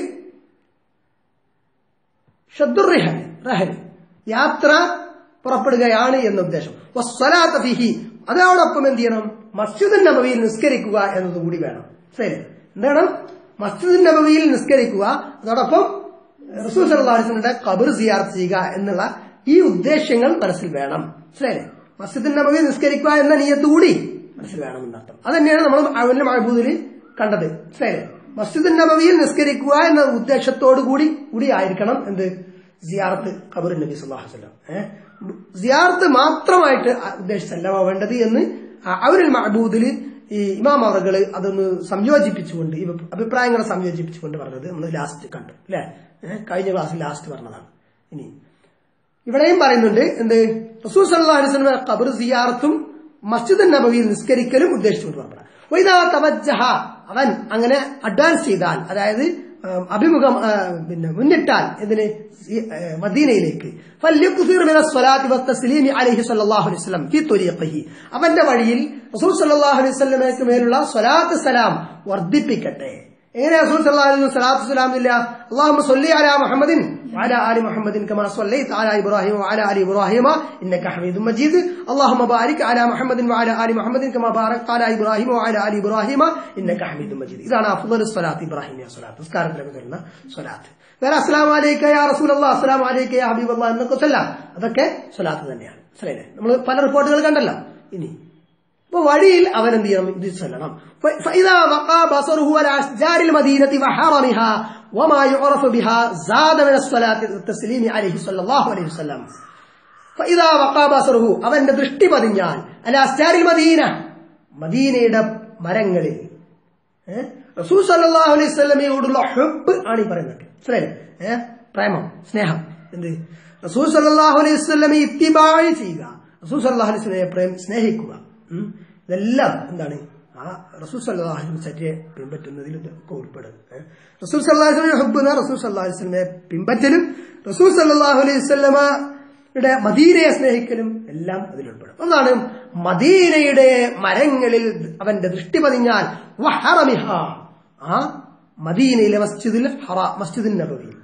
ശദ്ദുർ റഹൽ റഹൽ യാത്ര പുറപ്പെടുകയാണ് എന്ന ഉദ്ദേശം വസ്സലാത്ത ഫീഹി അതോടൊപ്പം എന്ത് ചെയ്യണം മസ്ജിദുൻ നബവിയിൽ നിസ്കരിക്കുക എന്നതുകൂടി വേണം ശരി എന്താണ് മസ്ജിദുൻ നബവിയിൽ നിസ്കരിക്കുക അതോടൊപ്പം റസൂൽ സല്ലല്ലാഹു അലൈഹി വസല്ലമയുടെ ഖബർ സിയാറത്ത് ചെയ്യുക എന്നുള്ള ഈ ഉദ്ദേശങ്ങൾ മനസ്സിൽ വേണം ശരി മസ്ജിദുൻ നബവിയിൽ നിസ്കരിക്കുക എന്ന നിയ്യത്ത് കൂടി മനസ്സിൽ വേണം എന്നർത്ഥം അത് തന്നെയാണ് നമ്മൾ അവന്റെ മഅബൂദിൽ കണ്ടത് ശരി മസ്ജിദുൻ നബവിയിൽ നിസ്കരിക്കുക എന്ന ഉദ്ദേശത്തോടു കൂടി കൂടി ആയിരിക്കണം എന്ത് സിയാറത്ത് ഖബർ നബി സല്ലല്ലാഹു അലൈഹി വസല്ലം ഏഹ് സിയാറത്ത് മാത്രമായിട്ട് ഉദ്ദേശിച്ചല്ല വേണ്ടത് എന്ന് അവരിൽ മഅബൂദിൽ ഈ ഇമാം അവറുകൾ അതൊന്ന് സംയോജിപ്പിച്ചുകൊണ്ട് ഈ അഭിപ്രായങ്ങളെ സംയോജിപ്പിച്ചുകൊണ്ട് പറഞ്ഞത് നമ്മൾ ലാസ്റ്റ് കണ്ടു അല്ലെ കഴിഞ്ഞ ക്ലാസ്സിൽ ലാസ്റ്റ് പറഞ്ഞതാണ് ഇനി ഇവിടെയും പറയുന്നുണ്ട് എന്ത് റസൂൽ സല്ലല്ലാഹു അലൈഹി വസല്ലം ഖബർ സിയാറത്തും മസ്ജിദുൻ നബവിയിൽ നിസ്കരിക്കലും ഉദ്ദേശിച്ചുകൊണ്ട് പറഞ്ഞത് വൈദാ തവജ്ജഹ അവൻ അങ്ങനെ അഡ്വാൻസ് ചെയ്താൽ അതായത് അഭിമുഖം പിന്നെ മുന്നിട്ടാൽ ഇതിന് മദീനയിലേക്ക് ഫല്യുക്സിർ മിന സ്വലാത്തി വത്തസ്ലീമി അലൈഹി സ്വല്ലല്ലാഹു അലൈഹി വസല്ലം ഫീ ത്വരീഖിഹി അവന്റെ വഴിയിൽ റസൂൽ സല്ലല്ലാഹു അലൈഹി വസല്ലമയ്ക്ക് മേലുള്ള സ്വലാത്ത് സലാം വർദ്ധിപ്പിക്കട്ടെ എങ്ങനെ റസൂൽ സല്ലല്ലാഹു അലൈഹി വസല്ലം സ്വലാത്ത് സലാം ഇല്ല അല്ലാഹുമ്മ സ്വല്ലി അലാ മുഹമ്മദിൻ വഅലാ ആലി മുഹമ്മദിൻ കമാ സ്വല്ലൈത അലാ ഇബ്രാഹിം വഅലാ ആലി ഇബ്രാഹിം ഇന്നക ഹമീദും മജീദ് അല്ലാഹുമ്മ ബാരിക് അലാ മുഹമ്മദിൻ വഅലാ ആലി മുഹമ്മദിൻ കമാ ബാരക്ത അലാ ഇബ്രാഹിം വഅലാ ആലി ഇബ്രാഹിം ഇന്നക ഹമീദും മജീദ് ഇതാണ് അഫ്ളലുസ് സ്വലാത്ത് ഇബ്രാഹിമിയ സ്വലാത്ത് നിസ്കാരത്തിലൊക്കെ വരുന്ന സ്വലാത്ത് വേറെ അസ്സലാമു അലൈക യാ റസൂലല്ലാഹ് അസ്സലാമു അലൈക യാ ഹബീബല്ലാഹ് എന്നൊക്കെ ചൊല്ലാം അതൊക്കെ സ്വലാത്ത് തന്നെയാണ് ശരിയല്ലേ നമ്മൾ പല റിപ്പോർട്ടുകൾ കണ്ടല്ലോ ഇനി അപ്പൊ വഴിയിൽ അവൻ എന്ത് ചെയ്യണം ഇത് ചൊല്ലണം فإذا وقع بصره على أشجار المدينة وحرمها وما يعرف بها زاد من الصلاة والتسليم عليه صلى الله عليه وسلم فإذا وقع بصره അവന്റെ ദൃഷ്ടി പതിഞ്ഞാൽ على أشجار المدينة മദീനയുടെ മരങ്ങളിൽ റസൂൽ സല്ലല്ലാഹു അലൈഹി വസല്ലമയോടുള്ള ഹുബ്ബ് ആണ് ഈ പറയുന്നത് ശരിയല്ലേ പ്രേമം സ്നേഹം എന്ത് റസൂൽ സല്ലല്ലാഹു അലൈഹി വസല്ലമയെ ഇത്തിബാ ചെയ്യുക റസൂൽ സല്ലല്ലാഹു അലൈഹി വസല്ലമയെ പ്രേം സ്നേഹിക്കുക ഇതെല്ലാം എന്താണ് ആ റസൂൽ സല്ലല്ലാഹു അലൈഹി വസല്ലമയെ പിൻപറ്റുന്നതിൽ ഒക്കെ ഉൾപ്പെടും റസൂൽ സല്ലല്ലാഹു അലൈഹി വസല്ലമയെ ഹുബ്ബ് റസൂൽ സല്ലല്ലാഹു അലൈഹി വസല്ലമയെ പിൻപറ്റലും റസൂൽ സല്ലല്ലാഹു അലൈഹി വസല്ലമയുടെ മദീനയെ സ്നേഹിക്കലും എല്ലാം അതിലുൾപ്പെടും ഒന്നാണ് മദീനയുടെ മരങ്ങളിൽ അവന്റെ ദൃഷ്ടി പതിഞ്ഞാൽ വഹറമിഹ ആ മദീനയിലെ മസ്ജിദുൽ ഹറാ മസ്ജിദുൻ നബവി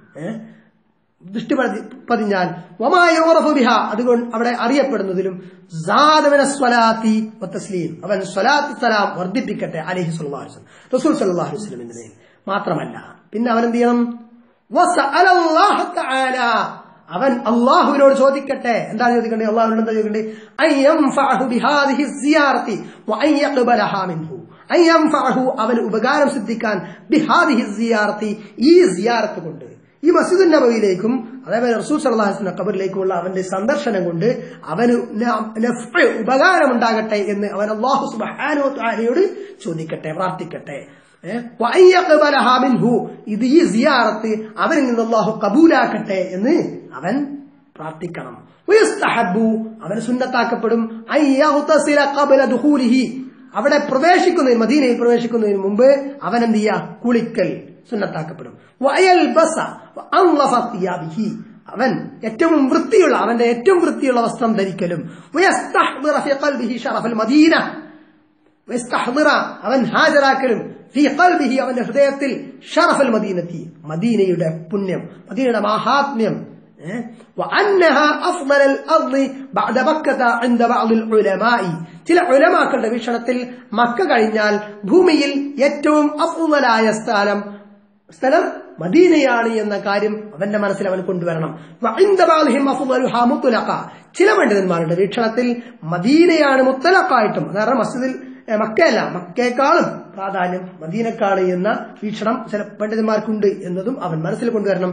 ദൃഷ്ടി പതിഞ്ഞാൽ വമായൂറഫു ബിഹ അതുകൊണ്ട് അവിടെ അറിയപ്പെടുന്നതിലും സാദമിന സ്വലാത്തി വത്തസ്ലീം അവൻ സ്വലാത്ത് സലാം വർദ്ധിപ്പിക്കട്ടെ അലൈഹി സ്വല്ലല്ലാഹു അലൈഹി വസല്ലം റസൂൽ സല്ലല്ലാഹു അലൈഹി വസല്ലം എന്നതിൽ മാത്രമല്ല പിന്നെ അവൻ എന്ത് ചെയ്യണം വസഅലല്ലാഹു തആല അവൻ അല്ലാഹുവിനോട് ചോദിക്കട്ടെ എന്താണ് ചോദിക്കേണ്ടത് അല്ലാഹുവിനോട് എന്താ ചോദിക്കേണ്ടത് അയ്യംഫഅഹു ബിഹാദിഹി സിയാറത്തി വഅയ്യഖ്ബലഹാ മിൻഹു അയ്യംഫഅഹു അവൻ ഉപകാരം സിദ്ധിക്കാൻ ബിഹാദിഹി സിയാറത്തി ഈ സിയാറത്ത് കൊണ്ട് ഈ മസ്ജിദുൻ നബവിയിലേക്കും അതേപോലെ റസൂൽ സല്ലല്ലാഹു അലൈഹി വസല്ലം ഖബറിലേക്കുള്ള അവന്റെ സന്ദർശനം കൊണ്ട് അവന് ഉപകാരം ഉണ്ടാകട്ടെ എന്ന് അവൻ അല്ലാഹു സുബ്ഹാനഹു വ തആലയോട് ചോദിക്കട്ടെ പ്രാർത്ഥിക്കട്ടെ ഇത് ഈ സിയാറത്ത് അവനിൽ നിന്ന് അല്ലാഹു കബൂലാക്കട്ടെ എന്ന് അവൻ പ്രാർത്ഥിക്കണം അവന് സുന്നത്താക്കപ്പെടും അവിടെ പ്രവേശിക്കുന്നതിന് മദീനയിൽ പ്രവേശിക്കുന്നതിന് മുമ്പ് അവൻ എന്ത് ചെയ്യാ കുളിക്കൽ സുന്നത്താക്കപ്പെടും അവൻ ഏറ്റവും വൃത്തിയുള്ള അവന്റെ ഏറ്റവും വൃത്തിയുള്ള വസ്ത്രം ധരിക്കലും അവൻ ഹാജരാക്കലും അവന്റെ ഹൃദയത്തിൽ ഷറഫൽ മദീനത്തി മദീനയുടെ പുണ്യം മദീനയുടെ മാഹാത്മ്യം ചില ഉലമാക്കളുടെ വീക്ഷണത്തിൽ മക്ക കഴിഞ്ഞാൽ ഭൂമിയിൽ ഏറ്റവും അഫ്ളലായ സ്ഥലം സ്ഥലം മദീനയാണ് എന്ന കാര്യം അവന്റെ മനസ്സിൽ അവൻ കൊണ്ടുവരണം. ചില പണ്ഡിതന്മാരുടെ വീക്ഷണത്തിൽ മദീനയാണ് മുത്തലഖായിട്ടും, കാരണം മസ്ജിദിൽ മക്കയല്ല, മക്കയെക്കാളും പ്രാധാന്യം മദീനക്കാണ് എന്ന വീക്ഷണം ചില പണ്ഡിതന്മാർക്കുണ്ട് എന്നതും അവൻ മനസ്സിൽ കൊണ്ടുവരണം.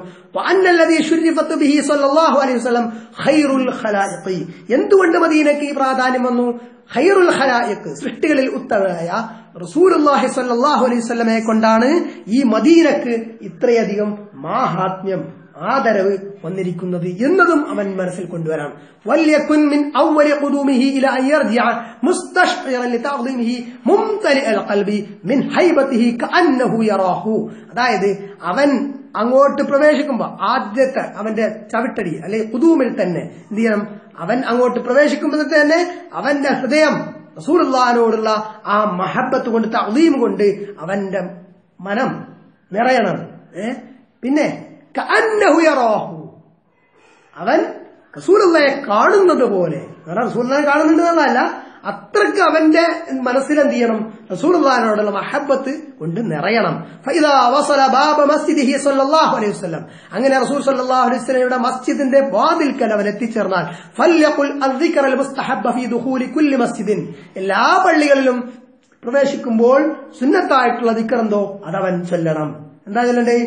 എന്തുകൊണ്ട് മദീനക്ക് ഈ പ്രാധാന്യം വന്നു? ഖൈറുൽ ഖലായിഖ്, സൃഷ്ടികളിൽ ഉത്തമനായ റസൂലുള്ളാഹി സ്വല്ലല്ലാഹു അലൈഹി വസല്ലമയെ കൊണ്ടാണ് ഈ മദീനക്ക് ഇത്രയധികം മാഹാത്മ്യം ആദരവ് വന്നിരിക്കുന്നത് എന്നതും അവൻ മനസ്സിൽ കൊണ്ടുവരാം. വല്യകുൻ മിൻ അവ്വലി ഖുദൂമിഹി ഇലാ അൻ യർജിഅ മുസ്തശ്ഇറൻ ലിതഅ്ദീമിഹി മുംതലിഅൽ ഖൽബി മിൻ ഹൈബതിഹി കഅന്നഹു യറാഹു. അതായത് അവൻ അങ്ങോട്ട് പ്രവേശിക്കുമ്പോൾ ആദ്യത്തെ അവന്റെ ചവിട്ടടി അല്ലെ ഖുദൂമിൽ തന്നെ എന്ത് ചെയ്യണം? അവൻ അങ്ങോട്ട് പ്രവേശിക്കുമ്പോൾ തന്നെ അവന്റെ ഹൃദയം റസൂലുള്ളാഹിനോടുള്ള ആ മഹബത്ത് കൊണ്ട് തഅ്ദീം കൊണ്ട് അവന്റെ മനം നിറയണം. ഏഹ് പിന്നെ കഅന്നഹു യറാഹു, അവൻ റസൂലുള്ളാഹിയെ കാണുന്നത് പോലെ, റസൂലുള്ളാഹിയെ കാണുന്നുണ്ട് എന്നല്ല, അത്രക്ക് അവന്റെ മനസ്സിൽ എന്ത് ചെയ്യണം? റസൂലുള്ളാഹിനോടുള്ള മഹബത്ത് കൊണ്ട് നിറയണം. ഫഇദാ വസല ബാബ മസ്ജിദിഹി സ്വല്ലല്ലാഹു അലൈഹി വസല്ലം, അങ്ങനെ റസൂൽ സ്വല്ലല്ലാഹു അലൈഹി വസല്ലമയുടെ മസ്ജിദിന്റെ വാതിൽക്കൽ അവൻ എത്തിച്ചേർന്നാൽ ഫൽയഖുൽ അദ്ദിക്റൽ മുസ്തഹബ്ബ ഫീ ദുഖൂലി കുല്ലി മസ്ജിദിൻ, എല്ലാ പള്ളികളിലും പ്രവേശിക്കുമ്പോൾ സുന്നത്തായിട്ടുള്ള ദിക്ർ എന്തോ അതവൻ ചൊല്ലണം. എന്താ ചൊല്ലണ്ടേ?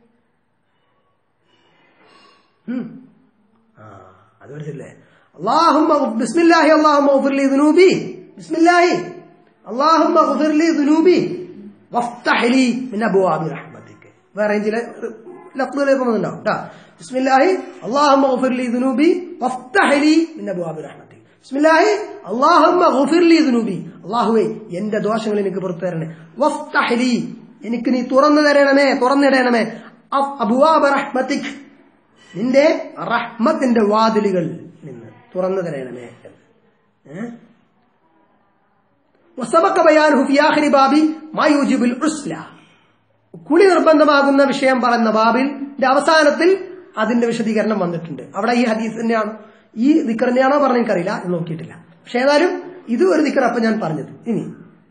അത് പഠിച്ചില്ലേ? اللهم بسم الله اللهم اغفر لي ذنوبي بسم الله اللهم اغفر لي ذنوبي وافتح لي من ابواب رحمتك. വേറെ ചില ലഫ്ളുകൾ പറയുന്നുണ്ടാവും ട്ടാ. بسم الله اللهم اغفر لي ذنوبي وافتح لي من ابواب رحمتك. بسم الله اللهم اغفر لي ذنوبي, അല്ലാഹുവേ എന്റെ ദോഷങ്ങൾ എനിക്ക് പുറത്തു തരണേ. وافتح لي, എനിക്ക് നീ തുറന്നു തരണമേ, തുറന്നിടണമേ. അബ്വാബ റഹ്മതിക്, നിന്റെ റഹ്മത്തിന്റെ വാതിലുകൾ നിന്ന് തുറന്നു തരണമേ. കുളി നിർബന്ധമാകുന്ന വിഷയം പറയുന്ന ബാബിന്റെ അവസാനത്തിൽ അതിന്റെ വിശദീകരണം വന്നിട്ടുണ്ട്. അവിടെ ഈ ഹദീസ് തന്നെയാണ്, ഈ ദിക്ർ തന്നെയാണോ പറഞ്ഞ എനിക്കറിയില്ല, നോക്കിയിട്ടില്ല. പക്ഷെ ഏതായാലും ഇത് ഒരു ദിക്ർ അപ്പൊ ഞാൻ പറഞ്ഞത്. ഇനി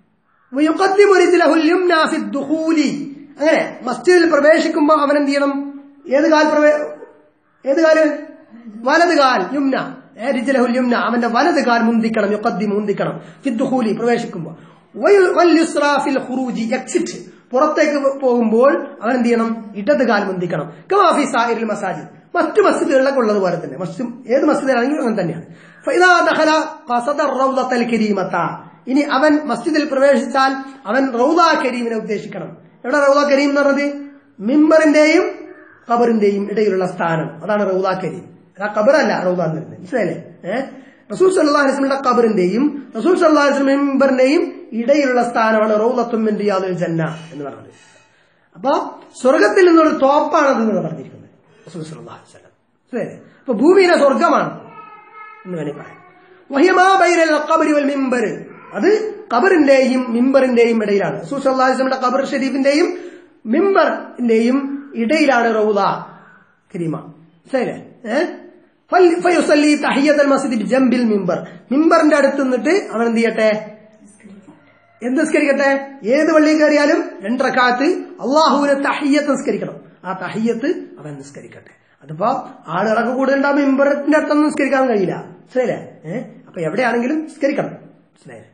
അങ്ങനെ മസ്ജിദിൽ പ്രവേശിക്കുമ്പോ അവൻ എന്ത് ചെയ്യണം? ഏത് കാൽ പ്രവേ ഏത് കാല്? വലത് കാൽ, യുംന റിജ്ലഹുൽ യുംന, അവന്റെ വലത് കാൽ മുന്തിക്കണം. യുഖദ്ദിമു, മുന്തിക്കണം. ഫിദ്ദുഖൂലി, പ്രവേശിക്കുമ്പോൾ. വൽ യുസ്റാ ഫിൽ ഖുറൂജി, എക്സിറ്റ്, പുറത്തേക്ക് പോകുമ്പോൾ അവൻ എന്ത് ചെയ്യണം? ഇടത് കാൽ മുന്തിക്കണം. കമാ ഫി സായിറിൽ മസാജിദ്, മറ്റു മസ്ജിദുകളിലൊക്കെ ഉള്ളതുപോലെ തന്നെ. മസ്ജിദ് ഏത് മസ്ജിദിലാണെങ്കിലും അങ്ങനെ തന്നെയാണ്. ഫഇദാ ദഖല ഖസദ റൗളത്തൽ കരീമത, ഇനി അവൻ മസ്ജിദിൽ പ്രവേശിച്ചാൽ അവൻ റൗള കരീമിനെ ഉദ്ദേശിക്കണം. എവിടെ റൗള കരീം എന്ന് പറഞ്ഞത്? മിമ്പറിന്റെയും ഖബറിന്റെയും ഇടയിലുള്ള സ്ഥാനം, അതാണ് റൗള കരീം. ആ ഖബറല്ല റൗള എന്ന് പറയുന്നത്, മനസ്സിലായില്ലേ? ഏഹ് റസൂൽ സല്ലല്ലാഹു അലൈഹി വസല്ലമയുടെ ഖബറിന്റെയും റസൂൽ സല്ലല്ലാഹു അലൈഹി വസല്ലം മിമ്പറിന്റെയും ഇടയിലുള്ള സ്ഥാനമാണ് റൗളത്തും മിൻ റിയാദിൽ ജന്ന എന്ന് പറയുന്നത്. അപ്പൊ സ്വർഗത്തിൽ നിന്നൊരു തോപ്പാണത് എന്ന് പറഞ്ഞിരിക്കുന്നത് റസൂൽ സല്ലല്ലാഹു അലൈഹി വസല്ലം. ശരി, അപ്പൊ ഭൂമിയിലെ സ്വർഗമാണ് എന്ന് വേണമെങ്കിൽ പറയാം. വഹിമാ ബൈനൽ ഖബരി വൽ മിമ്പർ, അത് ഖബറിന്റെയും മിമ്പറിന്റെയും ഇടയിലാണ്. റസൂൽ സല്ലല്ലാഹു അലൈഹി വസല്ലമയുടെ ഖബർ ഷരീഫിന്റെയും മിമ്പറിന്റെയും ഇടയിലാണ് റൗള കരീമ. ശരിയല്ലേ? ഏഹ് ഫയുസല്ലി തഹിയ്യത്തുൽ മസ്ജിദി ബിജംബിൽ മിമ്പർ, മിമ്പറിന്റെ അടുത്ത് നിന്നിട്ട് അവൻ എന്ത് ചെയ്യട്ടെ? എന്ത് നിസ്കരിക്കട്ടെ? ഏത് പള്ളിയിൽ കയറിയാലും രണ്ട് റക്അത്ത് അള്ളാഹുവിനെ തഹിയ്യത്ത് നിസ്കരിക്കണം. ആ തഹിയ്യത്ത് അവൻ നിസ്കരിക്കട്ടെ. അതിപ്പോ ആളുകളൊക്കെ കൂടുതലുണ്ടാകുമ്പോൾ മിമ്പറിന്റെ അടുത്തൊന്നും നിസ്കരിക്കാൻ കഴിയില്ല. ശരിയല്ലേ? ഏഹ് അപ്പൊ എവിടെയാണെങ്കിലും നിസ്കരിക്കണം. മനസ്സിലായില്ലേ?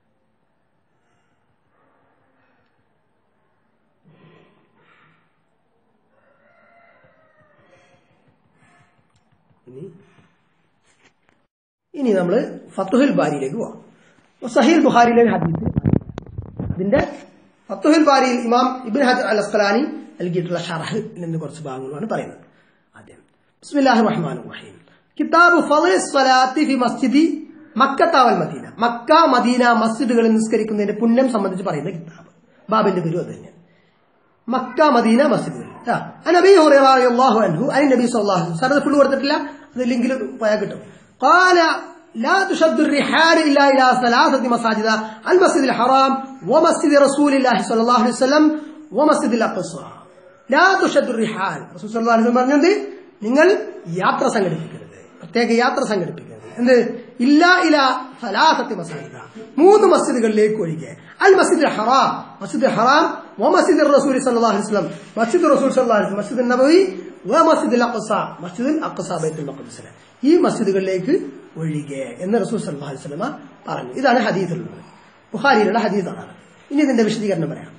ഇനി നമ്മൾ ഫത്തുഹുൽ ബാരിയിലേക്ക് പോവാം. സഹീഹ് ബുഖാരിയിലെ ഹദീസ്, അതിന്റെ ഫത്തുഹുൽ ബാരിയിൽ ഇമാം ഇബ്നു ഹജർ അൽ അസ്ഖലാനി നൽകിയിട്ടുള്ള ഷർഹിൽ നിന്ന് കുറച്ച് ഭാഗങ്ങളാണ് പറയുന്നത്. ആദ്യം ബിസ്മില്ലാഹിർ റഹ്മാനിർ റഹീം, കിതാബു ഫളഇസ് സ്വലാത്തി ഫി മസ്ജിദി മക്കത്ത വൽ മദീന, മക്ക മദീന മസ്ജിദുകളിൽ നിസ്കരിക്കുന്നതിന്റെ പുണ്യം സംബന്ധിച്ച് പറയുന്ന കിതാബ്. ബാബിന്റെ പേരും അത് തന്നെയാണ്, മക്ക മദീന മസ്ജിദുകൾ. നബി ഹുറൈറ റളിയല്ലാഹു അൻഹു അൻ നബി സ്വല്ലല്ലാഹു അലൈഹി വസല്ലം, അത് ഫുൾ കൊടുത്തിട്ടില്ല, അത് ലിങ്കിൽ പോയാൽ കിട്ടും. قال لا تشد الرحال إلا إلى ثلاثة مساجد: المسجد الحرام ومسجد رسول الله صلى الله عليه وسلم ومسجد الأقصى. لا تشد الرحال, റസൂൽ സല്ലല്ലാഹു അലൈഹി വസല്ലം പറഞ്ഞത് നിങ്ങൾ യാത്ര സംഘടിപ്പിക്കരുത്, പ്രത്യേക യാത്ര സംഘടിപ്പിക്കരുത്. എന്ത്? ഇല്ല ഇല സലാസത്തി മസാജിദ, മൂന്ന് മസ്ജിദുകളിലേക്ക് ഒഴികെ. അൽ മസ്ജിദുൽ ഹറാം, മസ്ജിദുൽ ഹറാം, വ മസ്ജിദുർ റസൂൽ സല്ലല്ലാഹു അലൈഹി വസല്ലം, മസ്ജിദുർ റസൂൽ സല്ലല്ലാഹു അലൈഹി വസല്ലം, മസ്ജിദുൻ നബവി, വ മസ്ജിദുൽ അഖ്സ, മസ്ജിദുൽ അഖ്സ ബൈത്തുൽ മഖ്ദിസ്, ഈ മസ്ജിദുകളിലേക്ക് ഒഴികെ എന്ന് റസൂൽ സല്ലല്ലാഹു അലൈഹി വസല്ലം പറഞ്ഞു. ഇതാണ് ഹദീസിലുള്ളത്, ബുഖാരിയിലുള്ള ഹദീസാണ്. ഇനി ഇതിന്റെ വിശദീകരണം പറയാം.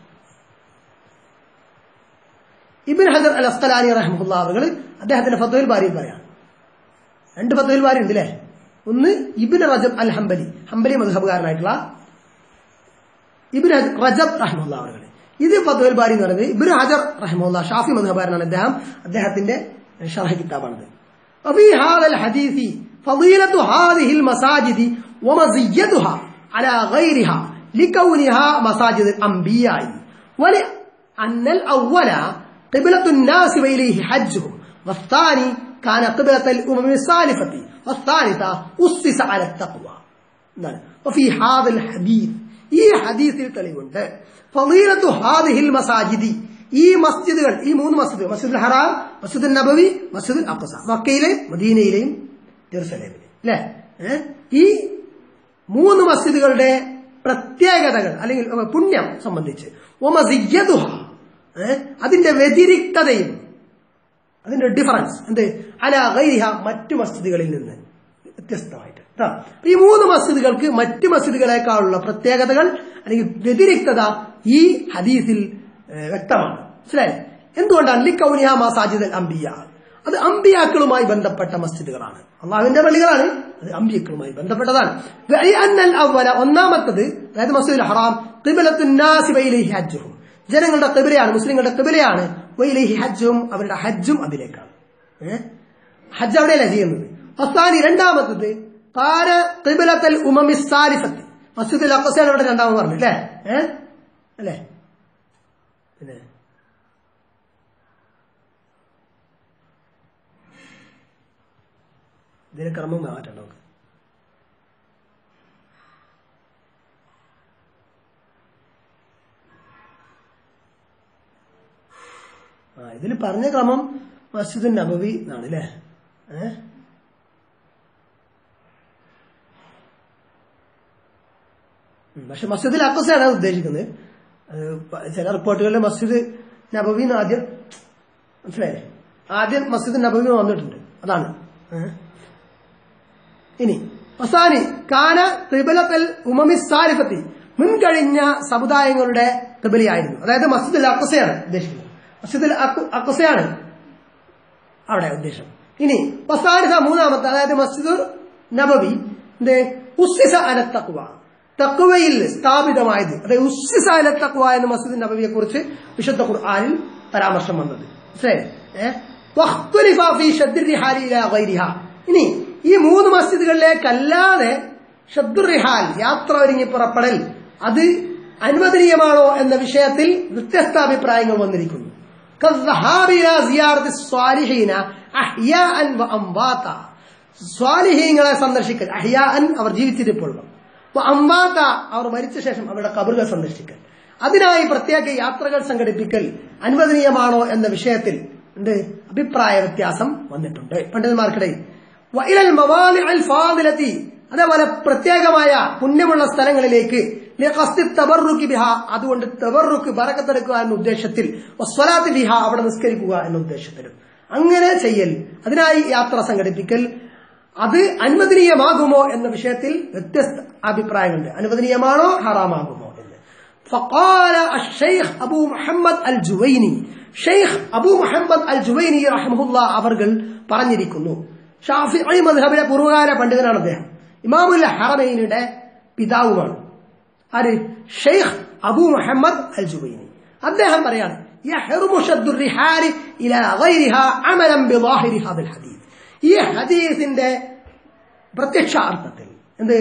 ഇബ്നു ഹജർ അൽ അസ്ഖലാനി റഹിമഹുല്ലാഹ് അവർ അദ്ദേഹത്തിന്റെ ഫത്വയിൽ ബാരിയിൽ പറയാം. രണ്ട് ഫത്വയിൽ ബാരി ഉണ്ട് അല്ലേ? ഒന്ന് ഇബ്നു റജബ് അൽ ഹംബലി, ഹംബലി മദ്ഹബുകാരനായിട്ടുള്ള ഇബ്നു റജബ് റഹിമഹുല്ലാഹ് അവർ. ഇത് ഫത്വയിൽ ബാരി എന്ന് പറയുന്നത് ഇബ്നു ഹജർ റഹിമഹുല്ലാഹ് ഷാഫി മദ്ഹബുകാരനാണ് അദ്ദേഹം. അദ്ദേഹത്തിന്റെ ഷറഹ് കിതാബാണ്. وفي هذا الحديث فضيلة هذه المساجد ومزيتها على غيرها لكونها مساجد الأنبياء ولأن الأول قبلة الناس وإليه حجهم والثاني كان قبلة الأمم السالفة والثالثة أسس على التقوى. وفي هذا الحديث ഈ ഹദീസിൽ തെളിവുണ്ട് ഫളീലത്തു ഹാദിഹിൽ മസാജിദി ഈ മസ്ജിദുകൾ ഈ മൂന്ന് മസ്ജിദ് മസ്ജിദുൽ ഹറാം മസ്ജിദുൽ നബവി മസ്ജിദുൽ അഖ്സ മക്കയിലെ മദീനയിലെയും ജെറുസലേമിലെ അല്ലേ ഈ മൂന്ന് മസ്ജിദുകളുടെ പ്രത്യേകതകൾ അല്ലെങ്കിൽ പുണ്യം സംബന്ധിച്ച് വമസിയ്യതുഹ അതിന്റെ വ്യതിരിക്തതയും അതിന്റെ ഡിഫറൻസ് എന്ത് അലാ ഗൈരിഹ മറ്റു മസ്ജിദുകളിൽ നിന്ന് വ്യത്യസ്തമായിട്ട് ഈ മൂന്ന് മസ്ജിദുകൾക്ക് മറ്റു മസ്ജിദുകളെക്കാളുള്ള പ്രത്യേകതകൾ അല്ലെങ്കിൽ വ്യതിരിക്തത ഈ ഹദീസിൽ വ്യക്തമാണ്. മനസ്സിലായി? എന്തുകൊണ്ടാണ് ലിക്കൗനിഹ മസാജിദുൽ അംബിയ അത് അംബിയാക്കളുമായി ബന്ധപ്പെട്ട മസ്ജിദുകളാണ്. അള്ളാഹുവിന്റെ പള്ളികളാണ്, അത് അംബിയാക്കളുമായി ബന്ധപ്പെട്ടതാണ്. ഒന്നാമത്തത് അതായത് മസ്ജിദുൽ ഹറാം ഖിബ്ലത്തുൻ നാസി വഇലൈഹി ഹജ്ജുഹും ജനങ്ങളുടെ ഖിബ്ലയാണ്, മുസ്ലിങ്ങളുടെ ഖിബ്ലയാണ്. വഇലൈഹി ഹജ്ജുഹും അവരുടെ ഹജ്ജും അതിലേക്കാണ്. ഹജ്ജ് അവിടെയല്ല ചെയ്യുന്നത്. അസ്സാനി രണ്ടാമത്തത് ഖാന ഖിബ്ലത്തുൽ ഉമമി സാലിഫത്ത് മസ്ജിദുൽ അഖ്സയാണ് ഇവിടെ രണ്ടാമത് പറഞ്ഞു അല്ലേ ഏഹ് അല്ലേ പിന്നെ ഇതിന് ക്രമം മാറ്റണം നമുക്ക്. ആ ഇതിൽ പറഞ്ഞ ക്രമം മസ്ജിദുൻ നബവി എന്നാണ് അല്ലേ ഏഹ് പക്ഷെ മസ്ജിദുൽ അഖ്സയാണ് ഉദ്ദേശിക്കുന്നത്. ചില റിപ്പോർട്ടുകളിൽ മസ്ജിദ് നബവി ആദ്യം മനസ്സിലായില്ലേ ആദ്യം മസ്ജിദ് നബവി വന്നിട്ടുണ്ട് അതാണ്. ഇനി അസാനി കാന ഖിബ്ലത്തുൽ ഉമമി സാലിഫത്തി മുൻകഴിഞ്ഞ സമുദായങ്ങളുടെ ഖിബ്ലയായിരുന്നു. അതായത് മസ്ജിദുൽ അഖ്സയാണ് ഉദ്ദേശിക്കുന്നത്. മസ്ജിദുൽ അഖ്സയാണ് അവിടെ ഉദ്ദേശം. ഇനി വസാലിസ മൂന്നാമത്തെ അതായത് മസ്ജിദുൽ നബവി ഉസ്സിസ അല തഖ്വ തഖ്വയിൽ സ്ഥാപിതമായത്. അതായത് ഉസ്സിസ അല തഖ്വ എന്ന മസ്ജിദുൽ നബവിയെ കുറിച്ച് വിശുദ്ധ ഖുർആനിൽ പരാമർശം വന്നത്. ഇനി ഈ മൂന്ന് മസ്ജിദുകളിലേക്കല്ലാതെ ഷദ്ദുർ റിഹാൽ യാത്ര ഒരുങ്ങി പുറപ്പെടൽ അത് അനുവദനീയമാണോ എന്ന വിഷയത്തിൽ വ്യത്യസ്ത അഭിപ്രായങ്ങൾ വന്നിരിക്കുന്നു. സ്വാലിഹീങ്ങളെ സന്ദർശിക്കൽ അഹ്യാഅൻ അവർ ജീവിച്ചിരിപ്പോൾ അംവാത അവർ മരിച്ച ശേഷം അവരുടെ ഖബറുകൾ സന്ദർശിക്കൽ അതിനായി പ്രത്യേക യാത്രകൾ സംഘടിപ്പിക്കൽ അനുവദനീയമാണോ എന്ന വിഷയത്തിൽ എന്ത് അഭിപ്രായ വ്യത്യാസം വന്നിട്ടുണ്ട് പണ്ഡിതന്മാർക്കിടയിൽ. വഇലൽ മവാലിഉൽ ഫാദിലതി അതേപോലെ പ്രത്യേകമായ പുണ്യമുള്ള സ്ഥലങ്ങളിലേക്ക് ലിഖസ്തി തബറുകി ബിഹ അതുകൊണ്ട് തബറുക്ക് ബറക്കത്തെടുക്കുക എന്ന ഉദ്ദേശത്തിൽ വസ്വലാത്തി ബിഹ അവിടെ നിസ്കരിക്കുക എന്ന ഉദ്ദേശത്തിലും അങ്ങനെ ചെയ്യൽ അതിനായി യാത്ര സംഘടിപ്പിക്കൽ അത് അനുവദനീയമാകുമോ എന്ന വിഷയത്തിൽ വ്യത്യസ്ത അഭിപ്രായങ്ങളുണ്ട്. അനുവദനീയമാണോ ഹറാമാകുമോ എന്ന്. ഫഖാല അഷ്ശൈഖ് അബൂ മുഹമ്മദ് അൽ ജുവൈനി ഷെയ്ഖ് അബൂ മുഹമ്മദ് അൽ ജുവൈനി റഹിമഹുല്ലാ അവർകൾ പറഞ്ഞിരിക്കുന്നു. ഷാഫിഈ മദ്ഹബിലെ പൂർവകാല പണ്ഡിതനാണ് അദ്ദേഹം. ഇമാമുൽ ഹറമൈനിയുടെ പിതാവുമാണ്. ആര്? ഷെയ്ഖ് അബൂ മുഹമ്മദ് അൽ ജുവൈനി. അദ്ദേഹം പറയാണ് യഹ്റുമു ഷദ്ദുർ റിഹാരി ഇലാ ഗൈരിഹാ അമലൻ ബിളാഹിരി ഹാദൽ ഹദീസ്. ഈ ഹദീസിന്റെ പ്രത്യക്ഷാർത്ഥത്തിൽ എന്ത്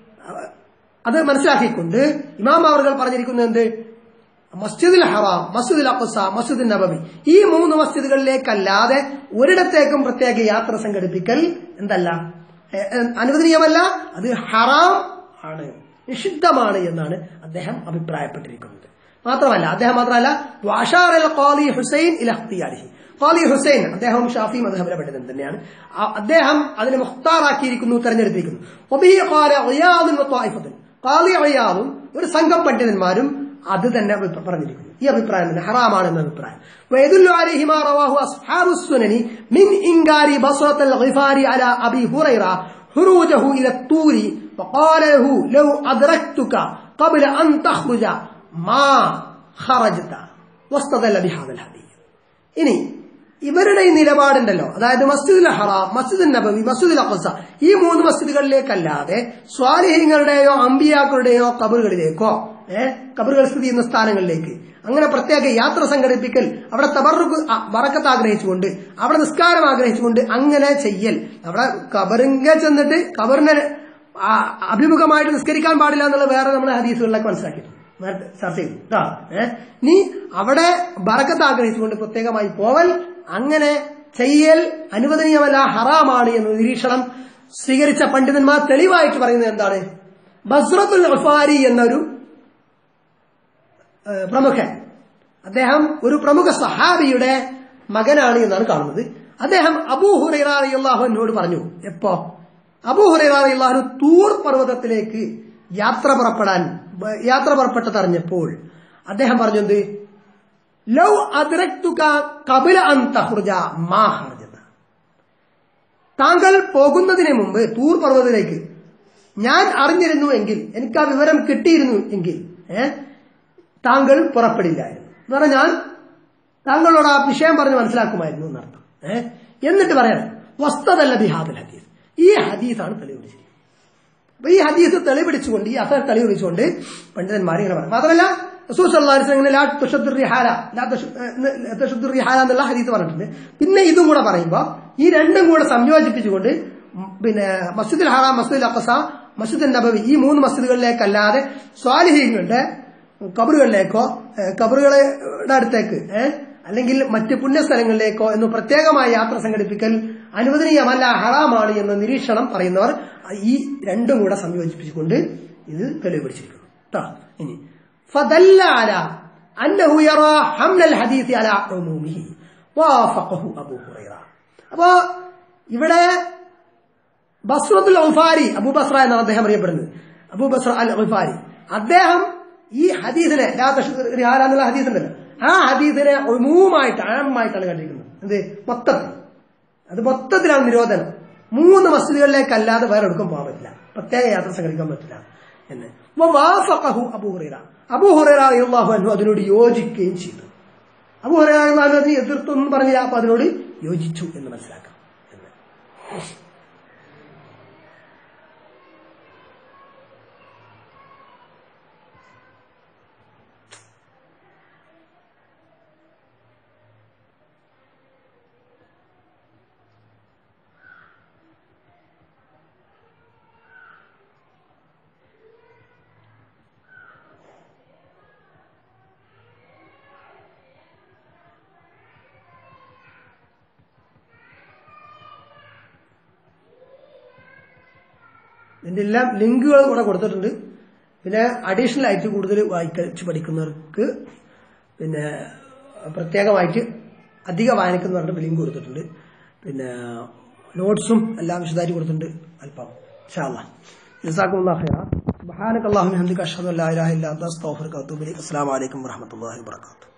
അത് മനസ്സിലാക്കിക്കൊണ്ട് ഇമാം അവർകൾ പറഞ്ഞിരിക്കുന്നത് എന്ത് മസ്ജിദുൽ ഹറാം മസ്ജിദുൽ അഖ്സ മസ്ജിദുൽ നബവി ഈ മൂന്ന് മസ്ജിദുകളിലേക്കല്ലാതെ ഒരിടത്തേക്കും പ്രത്യേക യാത്ര സംഘടിപ്പിക്കൽ എന്തല്ല അനുവദനീയമല്ല, അത് ഹറാം ആണ്, നിഷിദ്ധമാണ് എന്നാണ് അദ്ദേഹം അഭിപ്രായപ്പെട്ടിരിക്കുന്നത്. മാത്രമല്ല അദ്ദേഹം മാത്രമല്ല വഅശാറൽ ഖാദി ഹുസൈൻ ഇലാ ഇഖ്തിയാരിഹി ഖാദി ഹുസൈൻ അദ്ദേഹം ഷാഫി മദ്ഹബിലെ പണ്ഡിതൻ തന്നെയാണ്. അദ്ദേഹം അതിനെ മുഖ്താറാക്കിയിരിക്കുന്നു, തെരഞ്ഞെടുത്തിരിക്കുന്നു. വബിഹി ഖാല ഇയാദുൻ വത്വായിഫത്തുൻ ഖാദി ഇയാദും ഒരു സംഘം പണ്ഡിതന്മാരും അത് തന്നെ പറഞ്ഞിരിക്കുന്നു. ഈ അഭിപ്രായം തന്നെ ഹറാമാണെന്ന അഭിപ്രായം. വയദുല്ലു അലൈഹി മാ റവാഹു അസ്ഹാബുസ് സുനനി മിൻ ഇൻകാരി ബസ്റത്തുൽ ഗിഫാരി അലാ അബി ഹുറൈറ ഖുറൂജഹു ഇല തൂരി വഖാല ലഹു ലൗ അദ്റക്തുക ഖബ്ല അൻ തഖ്റുജ മാ ഖറജ്ത വസ്തദല്ല ബിഹാദൽ ഹദീസ്. ഇനി ഇവരുടെ ഈ നിലപാടുണ്ടല്ലോ, അതായത് മസ്ജിദുൽ ഹറാം, മസ്ജിദുൽ നബവി, മസ്ജിദുൽ അഖ്സ, ഈ മൂന്ന് മസ്ജിദുകളിലേക്കല്ലാതെ സ്വാലിഹീങ്ങളുടെയോ അമ്പിയാക്കളുടെയോ കബറുകളിലേക്കോ ഏഹ് കബറുകൾ സ്ഥിതി ചെയ്യുന്ന സ്ഥാനങ്ങളിലേക്ക് അങ്ങനെ പ്രത്യേക യാത്ര സംഘടിപ്പിക്കൽ, അവിടെ തബറുക്ക് ബറക്കത്ത് ആഗ്രഹിച്ചുകൊണ്ട്, അവിടെ നിസ്കാരം ആഗ്രഹിച്ചുകൊണ്ട് അങ്ങനെ ചെയ്യൽ, അവിടെ കബറിങ്ങ ചെന്നിട്ട് കബറിനെ അഭിമുഖമായിട്ട് നിസ്കരിക്കാൻ പാടില്ല എന്നുള്ളത് വേറെ നമ്മൾ ഹദീസുകളിലൊക്കെ മനസ്സിലാക്കിയിട്ടുണ്ട്, ചർച്ച ചെയ്തു കേട്ടോ. ഏഹ് നീ അവിടെ ബറക്കത്ത് ആഗ്രഹിച്ചുകൊണ്ട് പ്രത്യേകമായി പോവൽ, അങ്ങനെ ചെയ്യൽ അനുവദനീയമല്ല, ഹറാമാണ് എന്ന നിരീക്ഷണം സ്വീകരിച്ച പണ്ഡിതന്മാർ തെളിവായിട്ട് പറയുന്നത് എന്താണ്? ബസ്റത്തുൽ ഗഫാരി എന്നൊരു പ്രമുഖൻ, അദ്ദേഹം ഒരു പ്രമുഖ സഹാബിയുടെ മകനാണ് എന്നാണ് കാണുന്നത്. അദ്ദേഹം അബൂ ഹുറൈറ റളിയല്ലാഹു അൻഹുവോട് പറഞ്ഞു. എപ്പോ? അബൂ ഹുറൈറ റളിയല്ലാഹു അൻഹു തൂർ പർവ്വതത്തിലേക്ക് യാത്ര പുറപ്പെടാൻ യാത്ര പുറപ്പെട്ടതറിഞ്ഞപ്പോൾ അദ്ദേഹം പറഞ്ഞു, എന്ത്? ലൗ അദ്റക്തുക ഖബല അൻ തഖ്റുജ മാ ഖറജത. താങ്കൾ പോകുന്നതിന് മുമ്പ് തൂർ പർവ്വതത്തിലേക്ക് ഞാൻ അറിഞ്ഞിരുന്നു എങ്കിൽ, എനിക്ക് ആ വിവരം കിട്ടിയിരുന്നു എങ്കിൽ ഏഹ് താങ്കൾ പുറപ്പെടില്ലായിരുന്നു എന്ന് പറഞ്ഞാൽ ഞാൻ താങ്കളോട് ആ വിഷയം പറഞ്ഞ് മനസ്സിലാക്കുമായിരുന്നു എന്നർത്ഥം. ഏഹ് എന്നിട്ട് പറയണം വസ്തദല്ല ബിഹാദൽ ഹദീസ്, ഈ ഹദീസാണ് തെളിവ്. അപ്പൊ ഈ ഹദീസ് തെളിവിടിച്ചുകൊണ്ട്, ഈ അസർ തെളിവിടിച്ചുകൊണ്ട് പണ്ഡിതന്മാർ ഇങ്ങനെ പറയും. മാത്രമല്ല റസൂൽ സല്ലല്ലാഹു അലൈഹി വസല്ലം ലാ തുശദ്ദു റിഹാല ലാ തുശദ്ദു റിഹാല എന്നുള്ള ഹദീസ് പറഞ്ഞിട്ടുണ്ട്. പിന്നെ ഇതും കൂടെ പറയുമ്പോൾ ഈ രണ്ടും കൂടെ സംയോജിപ്പിച്ചുകൊണ്ട് പിന്നെ മസ്ജിദുൽ ഹറാം, മസ്ജിദുൽ അഖ്സ, മസ്ജിദുൻ നബവി, ഈ മൂന്ന് മസ്ജിദുകളിലേക്കല്ലാതെ സ്വാലിഹീങ്ങളുടെ കബറുകളിലേക്കോ കബറുകളുടെ അടുത്തേക്ക് ഏഹ് അല്ലെങ്കിൽ മറ്റ് പുണ്യസ്ഥലങ്ങളിലേക്കോ എന്ന് പ്രത്യേകമായ യാത്ര സംഘടിപ്പിക്കൽ അനുവദനീയമല്ല, ഹറാമാണ് എന്ന നിരീക്ഷണം പറയുന്നവർ ഈ രണ്ടും കൂടെ സംയോജിപ്പിച്ചുകൊണ്ട് ഇത് തെളിവ് പിടിച്ചിരിക്കുന്നു കേട്ടോ. ഇനി ഫദല്ല അലാ അന്നഹു യറാ ഹംലൽ ഹദീസ് അലാ ഉമൂമിഹി വഫഖഹു അബൂ ഹുറൈറ. അപ്പോ ഇവിടെ ബസ്റത്തുൽ ഗഫാരി, അബൂ ബസ്ര എന്നാണ് അദ്ദേഹം അറിയപ്പെടുന്നത്, അബൂ ബസ്ര അൽ ഗഫാരി, അദ്ദേഹം ഈ ഹദീസിനെ ലാ തശദ്ദു റിഹാല എന്നുള്ള ഹദീസ് ഉണ്ടല്ലോ, ആ ഹദീസിനെ ഉമൂമായിട്ട് ആമായിട്ടാണ് കണ്ടിരിക്കുന്നത്. എന്ത്? മൊത്തത്തിൽ, അത് മൊത്തത്തിലാണ് നിരോധനം. മൂന്ന് മസ്ജിദുകളിലേക്കല്ലാതെ വേറെ എടുക്കാൻ പോകാൻ പറ്റില്ല, പ്രത്യേക യാത്ര സംഘടിക്കാൻ പറ്റില്ല എന്ന്. വഫഖഹു അബൂ ഹുറൈറ, അബൂ ഹുറൈറ റളിയല്ലാഹു അൻഹു അതിനോട് യോജിക്കുകയും ചെയ്തു. അബൂ ഹുറൈറ റളിയല്ലാഹു അൻഹു അതിനെ എതിർത്തൊന്നും പറഞ്ഞില്ല, അപ്പൊ അതിനോട് യോജിച്ചു എന്ന് മനസ്സിലാക്കാം എന്ന്. ഇതിന്റെ എല്ലാം ലിങ്കുകൾ കൂടെ കൊടുത്തിട്ടുണ്ട്. പിന്നെ അഡീഷണൽ ആയിട്ട് കൂടുതൽ വായിച്ചു പഠിക്കുന്നവർക്ക് പിന്നെ പ്രത്യേകമായിട്ട് അധിക വായനക്കുന്നവരുടെ ലിങ്ക് കൊടുത്തിട്ടുണ്ട്. പിന്നെ നോട്ട്സും എല്ലാം വിശദമായിട്ട് കൊടുത്തിട്ടുണ്ട് അല്പം. ഇൻഷാ അല്ലാഹ്. ജസാക്കുമുല്ലാഹു ഖൈറ. സുബ്ഹാനകല്ലാഹുമ്മ വബിഹംദിക അഷ്ഹദു അല്ലാ ഇലാഹ ഇല്ലാ അൻത അസ്തഗ്ഫിറുക വഅതൂബു ഇലൈക്. അസ്സലാമു അലൈക്കും വറഹ്മത്തുള്ളാഹി വബറകാതുഹു.